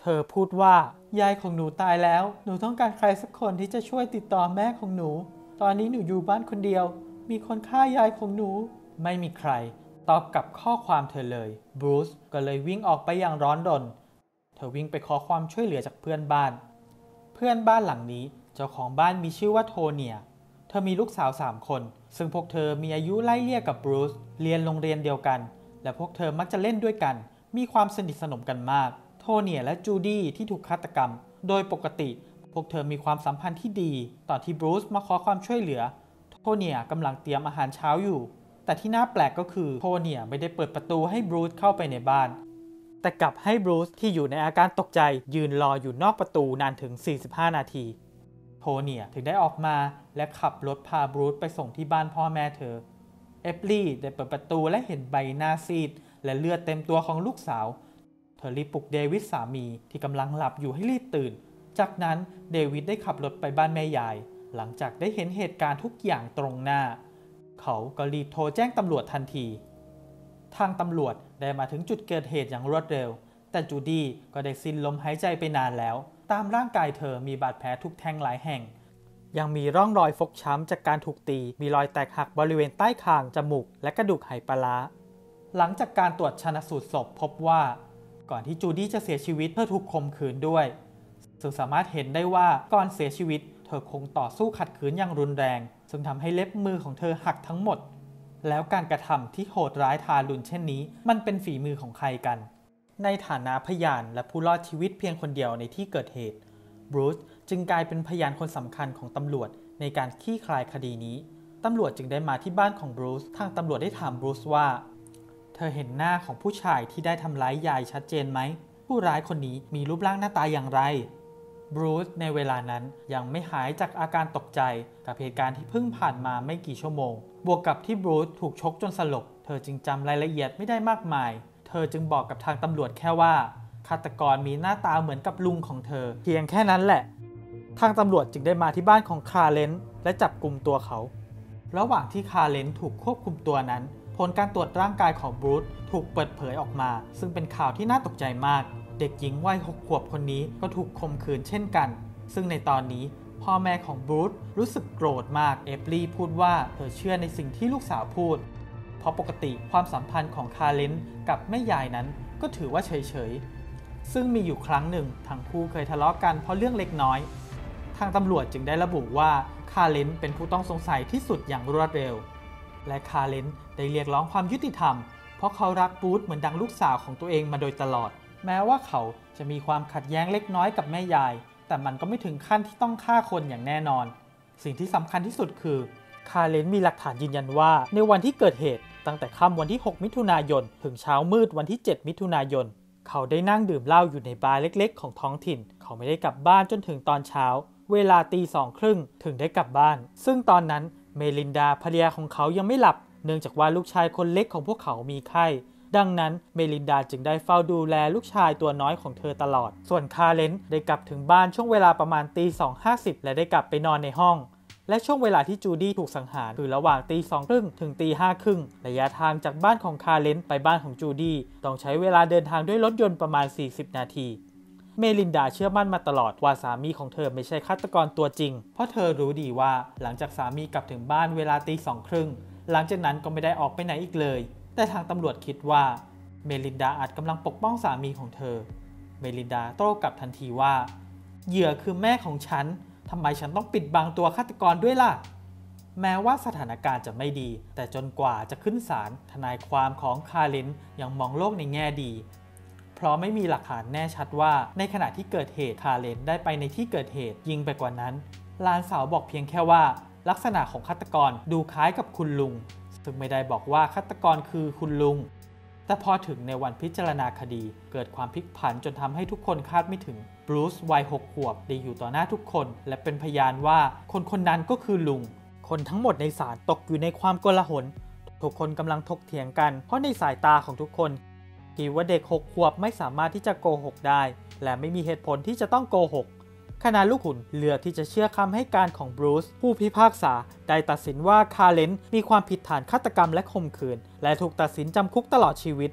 เธอพูดว่ายายของหนูตายแล้วหนูต้องการใครสักคนที่จะช่วยติดต่อแม่ของหนูตอนนี้หนูอยู่บ้านคนเดียวมีคนฆ่ายายของหนูไม่มีใครตอบกับข้อความเธอเลยบรูซก็เลยวิ่งออกไปอย่างร้อนรนเธอวิ่งไปขอความช่วยเหลือจากเพื่อนบ้านเพื่อนบ้านหลังนี้เจ้าของบ้านมีชื่อว่าโทเนียเธอมีลูกสาวสามคนซึ่งพวกเธอมีอายุไล่เลี่ยกับบรูซเรียนโรงเรียนเดียวกันและพวกเธอมักจะเล่นด้วยกันมีความสนิทสนมกันมากโทเนียและจูดี้ที่ถูกฆาตกรรมโดยปกติพวกเธอมีความสัมพันธ์ที่ดีตอนที่บรูซมาขอความช่วยเหลือโทเนียกำลังเตรียมอาหารเช้าอยู่แต่ที่น่าแปลกก็คือโทเนียไม่ได้เปิดประตูให้บรูซเข้าไปในบ้านแต่กลับให้บรูซที่อยู่ในอาการตกใจยืนรออยู่นอกประตูนานถึงสี่สิบห้านาทีโทเนียถึงได้ออกมาและขับรถพาบรูซไปส่งที่บ้านพ่อแม่เธอเอฟลี่ได้เปิดประตูและเห็นใบหน้าซีดและเลือดเต็มตัวของลูกสาวเธอรีบปลุกเดวิดสามีที่กำลังหลับอยู่ให้รีบตื่นจากนั้นเดวิดได้ขับรถไปบ้านแม่ยายหลังจากได้เห็นเหตุการณ์ทุกอย่างตรงหน้าเขาก็รีบโทรแจ้งตำรวจทันทีทางตำรวจได้มาถึงจุดเกิดเหตุอย่างรวดเร็วแต่จูดี้ก็ได้สิ้นลมหายใจไปนานแล้วตามร่างกายเธอมีบาดแผลถูกแทงหลายแห่งยังมีร่องรอยฟกช้ำจากการถูกตีมีรอยแตกหักบริเวณใต้คางจมูกและกระดูกไหปลาร้าหลังจากการตรวจชันสูตรศพพบว่าก่อนที่จูดี้จะเสียชีวิตเธอถูกข่มขืนด้วยซึ่งสามารถเห็นได้ว่าก่อนเสียชีวิตเธอคงต่อสู้ขัดขืนอย่างรุนแรงซึ่งทำให้เล็บมือของเธอหักทั้งหมดแล้วการกระทำที่โหดร้ายทารุณเช่นนี้มันเป็นฝีมือของใครกันในฐานะพยานและผู้รอดชีวิตเพียงคนเดียวในที่เกิดเหตุบรูซจึงกลายเป็นพยานคนสำคัญของตำรวจในการคลี่คลายคดีนี้ตำรวจจึงได้มาที่บ้านของบรูซทางตำรวจได้ถามบรูซว่าเธอเห็นหน้าของผู้ชายที่ได้ทำร้ายยายชัดเจนไหมผู้ร้ายคนนี้มีรูปร่างหน้าตาอย่างไรบรูซในเวลานั้นยังไม่หายจากอาการตกใจกับเหตุการณ์ที่เพิ่งผ่านมาไม่กี่ชั่วโมงบวกกับที่บรูซถูกชกจนสลบเธอจึงจำรายละเอียดไม่ได้มากมายเธอจึงบอกกับทางตำรวจแค่ว่าฆาตกรมีหน้าตาเหมือนกับลุงของเธอเพียงแค่นั้นแหละทางตำรวจจึงได้มาที่บ้านของคาร์เลนและจับกุมตัวเขาระหว่างที่คาร์เลนถูกควบคุมตัวนั้นผลการตรวจร่างกายของบรูซถูกเปิดเผยออกมาซึ่งเป็นข่าวที่น่าตกใจมากเด็กหญิงวัยหกขวบคนนี้ก็ถูกข่มขืนเช่นกันซึ่งในตอนนี้พ่อแม่ของบรูซรู้สึกโกรธมากเอฟลี่พูดว่าเธอเชื่อในสิ่งที่ลูกสาวพูดเพราะปกติความสัมพันธ์ของคาร์เลนกับแม่ยายนั้นก็ถือว่าเฉยๆซึ่งมีอยู่ครั้งหนึ่งทั้งคู่เคยทะเลาะกันเพราะเรื่องเล็กน้อยทางตำรวจจึงได้ระบุว่าคาร์เลนเป็นผู้ต้องสงสัยที่สุดอย่างรวดเร็วและคาร์เลนได้เรียกร้องความยุติธรรมเพราะเขารักบรูซเหมือนดังลูกสาวของตัวเองมาโดยตลอดแม้ว่าเขาจะมีความขัดแย้งเล็กน้อยกับแม่ยายแต่มันก็ไม่ถึงขั้นที่ต้องฆ่าคนอย่างแน่นอนสิ่งที่สำคัญที่สุดคือคาร์เลนมีหลักฐานยืนยันว่าในวันที่เกิดเหตุตั้งแต่ค่ำวันที่หกมิถุนายนถึงเช้ามืดวันที่เจ็ดมิถุนายนเขาได้นั่งดื่มเหล้าอยู่ในบาร์เล็กๆของท้องถิ่นเขาไม่ได้กลับบ้านจนถึงตอนเช้าเวลาตีสองครึ่งถึงได้กลับบ้านซึ่งตอนนั้นเมลินดาภรรยาของเขายังไม่หลับเนื่องจากว่าลูกชายคนเล็กของพวกเขามีไข้ดังนั้นเมลินดาจึงได้เฝ้าดูแลลูกชายตัวน้อยของเธอตลอดส่วนคาร์เลนได้กลับถึงบ้านช่วงเวลาประมาณตีสองห้าสิบและได้กลับไปนอนในห้องและช่วงเวลาที่จูดี้ถูกสังหารคือระหว่างตีสองครึ่งถึงตีห้าครึ่งระยะทางจากบ้านของคาร์เลนไปบ้านของจูดี้ต้องใช้เวลาเดินทางด้วยรถยนต์ประมาณสี่สิบนาทีเมลินดาเชื่อมั่นมาตลอดว่าสามีของเธอไม่ใช่ฆาตกรตัวจริงเพราะเธอรู้ดีว่าหลังจากสามีกลับถึงบ้านเวลาตีสองครึ่งหลังจากนั้นก็ไม่ได้ออกไปไหนอีกเลยแต่ทางตำรวจคิดว่าเมลินดาอาจกำลังปกป้องสามีของเธอเมลินดาโต้กลับทันทีว่าเหยื่อคือแม่ของฉันทำไมฉันต้องปิดบังตัวฆาตกรด้วยล่ะแม้ว่าสถานการณ์จะไม่ดีแต่จนกว่าจะขึ้นศาลทนายความของคาร์เลนยังมองโลกในแง่ดีเพราะไม่มีหลักฐานแน่ชัดว่าในขณะที่เกิดเหตุคาร์เลนได้ไปในที่เกิดเหตุยิ่งไปกว่านั้นหลานสาวบอกเพียงแค่ว่าลักษณะของฆาตกรดูคล้ายกับคุณลุงซึ่งไม่ได้บอกว่าฆาตกรคือคุณลุงแต่พอถึงในวันพิจารณาคดีเกิดความพลิกผันจนทำให้ทุกคนคาดไม่ถึงบรูซวัยหกขวบได้อยู่ต่อหน้าทุกคนและเป็นพยานว่าคนคนนั้นก็คือลุงคนทั้งหมดในศาลตกอยู่ในความโกลาหลทุกคนกำลังถกเถียงกันเพราะในสายตาของทุกคนคิดว่าเด็กหกขวบไม่สามารถที่จะโกหกได้และไม่มีเหตุผลที่จะต้องโกหกคณะลูกขุนเลือกที่จะเชื่อคำให้การของบรูซผู้พิพากษาได้ตัดสินว่าคาร์เลนมีความผิดฐานฆาตกรรมและข่มขืนและถูกตัดสินจำคุกตลอดชีวิต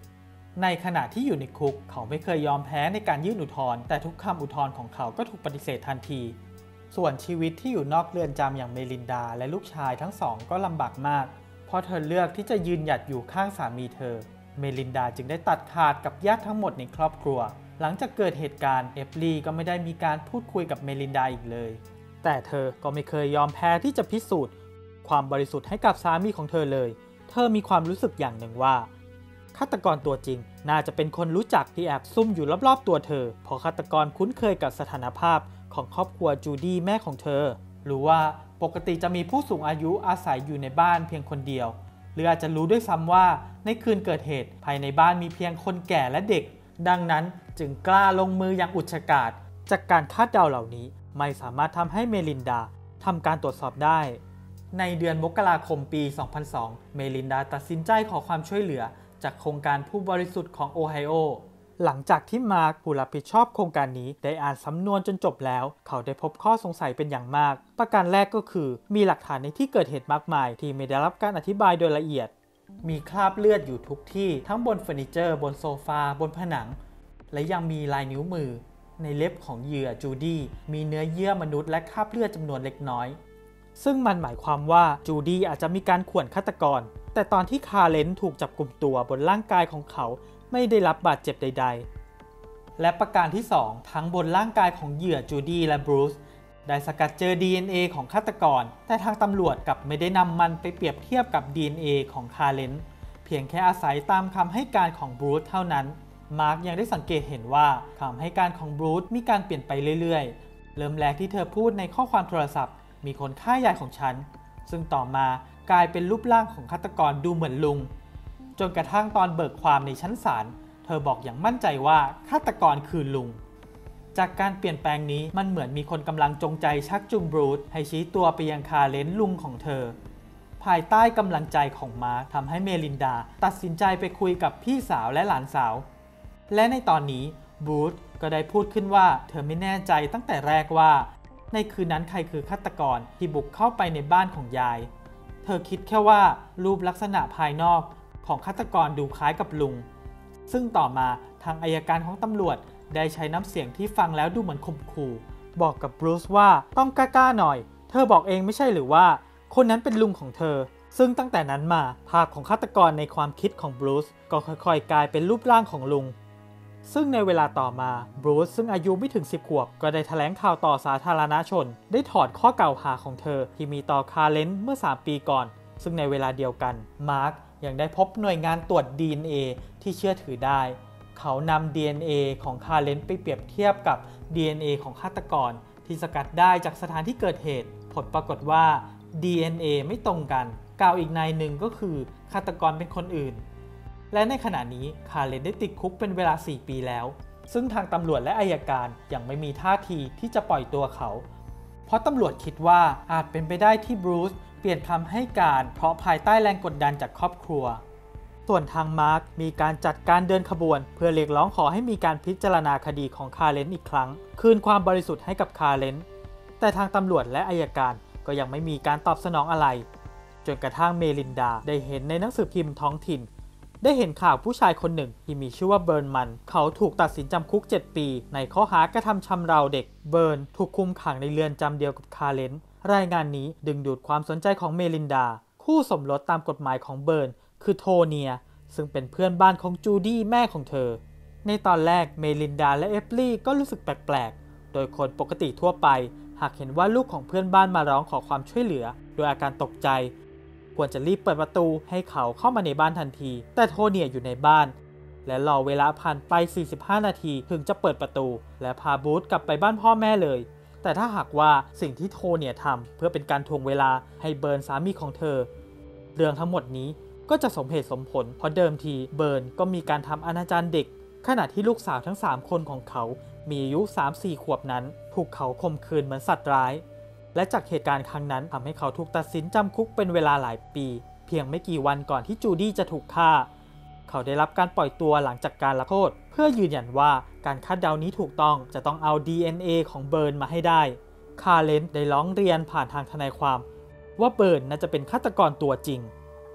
ในขณะที่อยู่ในคุกเขาไม่เคยยอมแพ้ในการยื่นอุทธรณ์แต่ทุกคำอุทธรณ์ของเขาก็ถูกปฏิเสธทันทีส่วนชีวิตที่อยู่นอกเรือนจำอย่างเมลินดาและลูกชายทั้งสองก็ลำบากมากเพราะเธอเลือกที่จะยืนหยัดอยู่ข้างสามีเธอเมลินดาจึงได้ตัดขาดกับญาติทั้งหมดในครอบครัวหลังจากเกิดเหตุการณ์เอฟลีก็ไม่ได้มีการพูดคุยกับเมลินดาอีกเลยแต่เธอก็ไม่เคยยอมแพ้ที่จะพิสูจน์ความบริสุทธิ์ให้กับสามีของเธอเลยเธอมีความรู้สึกอย่างหนึ่งว่าฆาตกรตัวจริงน่าจะเป็นคนรู้จักที่แอบซุ่มอยู่รอบๆตัวเธอเพราะฆาตกรคุ้นเคยกับสถานภาพของครอบครัวจูดี้แม่ของเธอหรือว่าปกติจะมีผู้สูงอายุอาศัยอยู่ในบ้านเพียงคนเดียวหรืออาจจะรู้ด้วยซ้ำว่าในคืนเกิดเหตุภายในบ้านมีเพียงคนแก่และเด็กดังนั้นจึงกล้าลงมืออย่างอุกชะกาจจากการคาดเดาเหล่านี้ไม่สามารถทำให้เมลินดาทำการตรวจสอบได้ในเดือนมกราคมปี สองพันสอง เมลินดาตัดสินใจขอความช่วยเหลือจากโครงการผู้บริสุทธิ์ของโอไฮโอหลังจากที่มาร์คผู้รับผิดชอบโครงการนี้ได้อ่านสำนวนจนจบแล้วเขาได้พบข้อสงสัยเป็นอย่างมากประการแรกก็คือมีหลักฐานในที่เกิดเหตุมากมายที่ไม่ได้รับการอธิบายโดยละเอียดมีคราบเลือดอยู่ทุกที่ทั้งบนเฟอร์นิเจอร์บนโซฟาบนผนังและยังมีลายนิ้วมือในเล็บของเหยื่อจูดี้มีเนื้อเยื่อมนุษย์และคราบเลือดจำนวนเล็กน้อยซึ่งมันหมายความว่าจูดี้อาจจะมีการข่วนฆาตกรแต่ตอนที่คาร์เลนถูกจับกุมตัวบนร่างกายของเขาไม่ได้รับบาดเจ็บใดๆและประการที่สองทั้งบนร่างกายของเหยื่อจูดี้และบรูซได้สกัดเจอ ดี เอ็น เอ ของฆาตกรแต่ทางตำรวจกลับไม่ได้นำมันไปเปรียบเทียบกับ ดี เอ็น เอ ของคาร์เลนเพียงแค่อาศัยตามคำให้การของบรูซเท่านั้นมาร์คยังได้สังเกตเห็นว่าคำให้การของบรูซมีการเปลี่ยนไปเรื่อยๆเริ่มแรกที่เธอพูดในข้อความโทรศัพท์มีคนฆ่ายายของฉันซึ่งต่อมากลายเป็นรูปร่างของฆาตกรดูเหมือนลุงจนกระทั่งตอนเบิกความในชั้นศาลเธอบอกอย่างมั่นใจว่าฆาตกรคือลุงจากการเปลี่ยนแปลงนี้มันเหมือนมีคนกำลังจงใจชักจูงบรูซให้ชี้ตัวไปยังคาร์เลนลุงของเธอภายใต้กำลังใจของมาร์คทำให้เมลินดาตัดสินใจไปคุยกับพี่สาวและหลานสาวและในตอนนี้บรูซก็ได้พูดขึ้นว่าเธอไม่แน่ใจตั้งแต่แรกว่าในคืนนั้นใครคือฆาตกรที่บุกเข้าไปในบ้านของยายเธอคิดแค่ว่ารูปลักษณะภายนอกของฆาตกรดูคล้ายกับลุงซึ่งต่อมาทางอัยการของตำรวจได้ใช้น้ำเสียงที่ฟังแล้วดูเหมือนข่มขู่บอกกับบรูซว่าต้องกล้าๆหน่อยเธอบอกเองไม่ใช่หรือว่าคนนั้นเป็นลุงของเธอซึ่งตั้งแต่นั้นมาภาพของฆาตกรในความคิดของบรูซก็ค่อยๆกลายเป็นรูปร่างของลุงซึ่งในเวลาต่อมาบรูซซึ่งอายุไม่ถึงสิบขวบก็ได้แถลงข่าวต่อสาธารณชนได้ถอดข้อกล่าวหาของเธอที่มีต่อคาร์เลนเมื่อสามปีก่อนซึ่งในเวลาเดียวกันมาร์คยังได้พบหน่วยงานตรวจ ดี เอ็น เอ ที่เชื่อถือได้เขานำ ดี เอ็น เอ ของคาร์เลนไปเปรียบเทียบกับ ดี เอ็น เอ ของฆาตกรที่สกัดได้จากสถานที่เกิดเหตุผลปรากฏว่า ดี เอ็น เอ ไม่ตรงกันกล่าวอีกนายหนึ่งก็คือฆาตกรเป็นคนอื่นและในขณะนี้คาร์เลนได้ติดคุกเป็นเวลาสี่ปีแล้วซึ่งทางตำรวจและอัยการยังไม่มีท่าทีที่จะปล่อยตัวเขาเพราะตำรวจคิดว่าอาจเป็นไปได้ที่บรูซเปลี่ยนคำให้การเพราะภายใต้แรงกดดันจากครอบครัวส่วนทางมาร์คมีการจัดการเดินขบวนเพื่อเรียกร้องขอให้มีการพิจารณาคดีของคาร์เลนอีกครั้งคืนความบริสุทธิ์ให้กับคาร์เลนแต่ทางตำรวจและอัยการก็ยังไม่มีการตอบสนองอะไรจนกระทั่งเมลินดาได้เห็นในหนังสือพิมพ์ท้องถิ่นได้เห็นข่าวผู้ชายคนหนึ่งที่มีชื่อว่าเบิร์นมันเขาถูกตัดสินจำคุกเจ็ดปีในข้อหากระทำชำเราเด็กเบิร์นถูกคุมขังในเรือนจำเดียวกับคาร์เลนรายงานนี้ดึงดูดความสนใจของเมลินดาคู่สมรสตามกฎหมายของเบิร์นคือโทเนียซึ่งเป็นเพื่อนบ้านของจูดี้แม่ของเธอในตอนแรกเมลินดาและเอฟลี่ก็รู้สึกแปลกๆโดยคนปกติทั่วไปหากเห็นว่าลูกของเพื่อนบ้านมาร้องขอความช่วยเหลือโดยอาการตกใจควรจะรีบเปิดประตูให้เขาเข้ามาในบ้านทันทีแต่โทเนียอยู่ในบ้านและรอเวลาผ่านไปสี่สิบห้านาทีถึงจะเปิดประตูและพาบูธกลับไปบ้านพ่อแม่เลยแต่ถ้าหากว่าสิ่งที่โทเนียทำเพื่อเป็นการทวงเวลาให้เบิร์นสามีของเธอเรื่องทั้งหมดนี้ก็จะสมเหตุสมผลเพราะเดิมทีเบิร์นก็มีการทำอนาจารเด็กขณะที่ลูกสาวทั้งสามคนของเขามีอายุ สามสี่ ขวบนั้นถูกเขาข่มขืนเหมือนสัตว์ร้ายและจากเหตุการณ์ครั้งนั้นทำให้เขาถูกตัดสินจำคุกเป็นเวลาหลายปีเพียงไม่กี่วันก่อนที่จูดี้จะถูกฆ่าเขาได้รับการปล่อยตัวหลังจากการรับโทษเพื่อยืนยันว่าการคาดเดานี้ถูกต้องจะต้องเอา ดี เอ็น เอ ของเบิร์นมาให้ได้คาร์เลนได้ร้องเรียนผ่านทางทนายความว่าเบิร์นน่าจะเป็นฆาตกรตัวจริง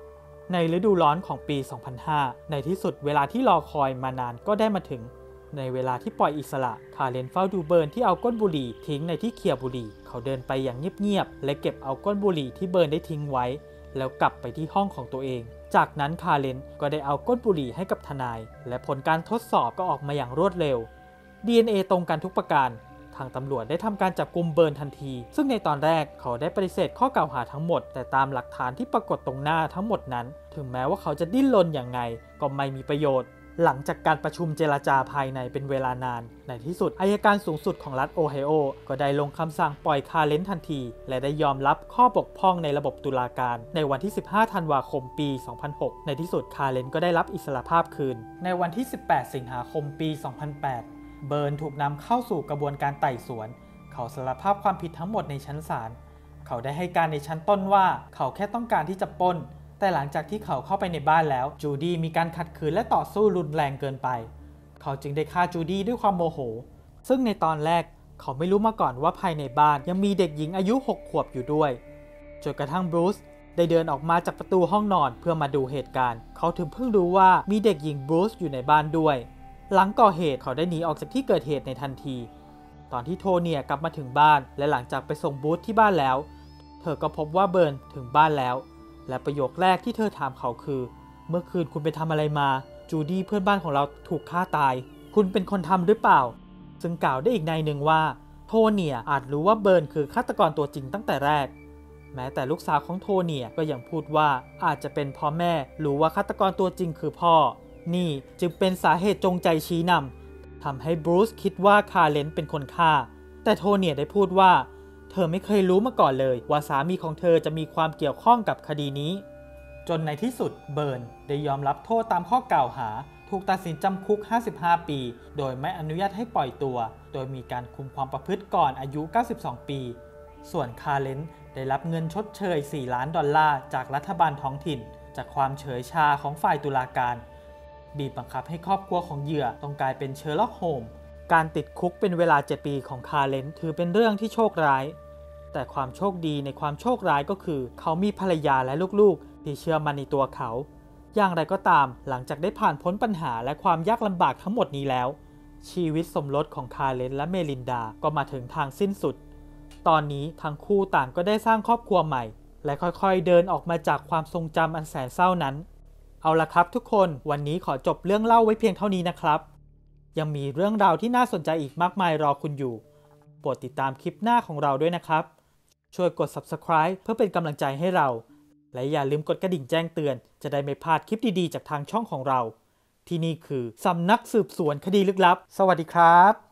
ในฤดูร้อนของปี สองพันห้า ในที่สุดเวลาที่รอคอยมานานก็ได้มาถึงในเวลาที่ปล่อยอิสระคาร์เลนเฝ้าดูเบิร์นที่เอาก้นบุหรี่ทิ้งในที่เคี่ยวบุหรี่เขาเดินไปอย่างเงียบๆและเก็บเอาก้นบุหรี่ที่เบิร์นได้ทิ้งไว้แล้วกลับไปที่ห้องของตัวเองจากนั้นคาร์เลนก็ได้เอาก้นบุหรี่ให้กับทนายและผลการทดสอบก็ออกมาอย่างรวดเร็ว ดี เอ็น เอ ตรงกันทุกประการทางตำรวจได้ทำการจับกุมเบิร์นทันทีซึ่งในตอนแรกเขาได้ปฏิเสธข้อกล่าวหาทั้งหมดแต่ตามหลักฐานที่ปรากฏตรงหน้าทั้งหมดนั้นถึงแม้ว่าเขาจะดิ้นรนอย่างไงก็ไม่มีประโยชน์หลังจากการประชุมเจรจาภายในเป็นเวลานานในที่สุดอัยการสูงสุดของรัฐโอไฮโอก็ได้ลงคำสั่งปล่อยคาร์เลนทันทีและได้ยอมรับข้อบกพร่องในระบบตุลาการในวันที่สิบห้าธันวาคมปี สองพันหกในที่สุดคาร์เลนก็ได้รับอิสรภาพคืนในวันที่สิบแปดสิงหาคมปี สองพันแปดเบิร์นถูกนำเข้าสู่กระบวนการไต่สวนเขาสารภาพความผิดทั้งหมดในชั้นศาลเขาได้ให้การในชั้นต้นว่าเขาแค่ต้องการที่จะปล้นแต่หลังจากที่เขาเข้าไปในบ้านแล้วจูดี้มีการขัดขืนและต่อสู้รุนแรงเกินไปเขาจึงได้ฆ่าจูดี้ด้วยความโมโหซึ่งในตอนแรกเขาไม่รู้มาก่อนว่าภายในบ้านยังมีเด็กหญิงอายุหกขวบอยู่ด้วยจนกระทั่งบรูซได้เดินออกมาจากประตูห้องนอนเพื่อมาดูเหตุการณ์เขาถึงเพิ่งรู้ว่ามีเด็กหญิงบรูซอยู่ในบ้านด้วยหลังก่อเหตุเขาได้หนีออกจากที่เกิดเหตุในทันทีตอนที่โทเนียกลับมาถึงบ้านและหลังจากไปส่งบรูซที่บ้านแล้วเธอก็พบว่าเบิร์นถึงบ้านแล้วและประโยคแรกที่เธอถามเขาคือเมื่อคืนคุณไปทำอะไรมาจูดี้เพื่อนบ้านของเราถูกฆ่าตายคุณเป็นคนทำหรือเปล่าซึ่งกล่าวได้อีกในหนึ่งว่าโทเนียอาจรู้ว่าเบิร์นคือฆาตกรตัวจริงตั้งแต่แรกแม้แต่ลูกสาวของโทเนียก็ยังพูดว่าอาจจะเป็นพ่อแม่รู้ว่าฆาตกรตัวจริงคือพ่อนี่จึงเป็นสาเหตุจงใจชี้นำทำให้บรูซคิดว่าคาร์เลนเป็นคนฆ่าแต่โทเนียได้พูดว่าเธอไม่เคยรู้มาก่อนเลยว่าสามีของเธอจะมีความเกี่ยวข้องกับคดีนี้จนในที่สุดเบิร์นได้ยอมรับโทษตามข้อกล่าวหาถูกตัดสินจำคุกห้าสิบห้าปีโดยไม่อนุญาตให้ปล่อยตัวโดยมีการคุมความประพฤติก่อนอายุเก้าสิบสองปีส่วนคาร์เลนได้รับเงินชดเชยสี่ล้านดอลลาร์จากรัฐบาลท้องถิ่นจากความเฉยชาของฝ่ายตุลาการบีบบังคับให้ครอบครัวของเหยื่อต้องกลายเป็นเชอร์ล็อกโฮมส์การติดคุกเป็นเวลาเจ็ดปีของคาร์เลนถือเป็นเรื่องที่โชคร้ายแต่ความโชคดีในความโชคร้ายก็คือเขามีภรรยาและลูกๆที่เชื่อมั่นในตัวเขาอย่างไรก็ตามหลังจากได้ผ่านพ้นปัญหาและความยากลำบากทั้งหมดนี้แล้วชีวิตสมรสของคาร์เลนและเมลินดาก็มาถึงทางสิ้นสุดตอนนี้ทั้งคู่ต่างก็ได้สร้างครอบครัวใหม่และค่อยๆเดินออกมาจากความทรงจำอันแสนเศร้านั้นเอาล่ะครับทุกคนวันนี้ขอจบเรื่องเล่าไว้เพียงเท่านี้นะครับยังมีเรื่องราวที่น่าสนใจอีกมากมายรอคุณอยู่โปรดติดตามคลิปหน้าของเราด้วยนะครับช่วยกด ซับสไครบ์ เพื่อเป็นกำลังใจให้เราและอย่าลืมกดกระดิ่งแจ้งเตือนจะได้ไม่พลาดคลิปดีๆจากทางช่องของเราที่นี่คือสำนักสืบสวนคดีลึกลับสวัสดีครับ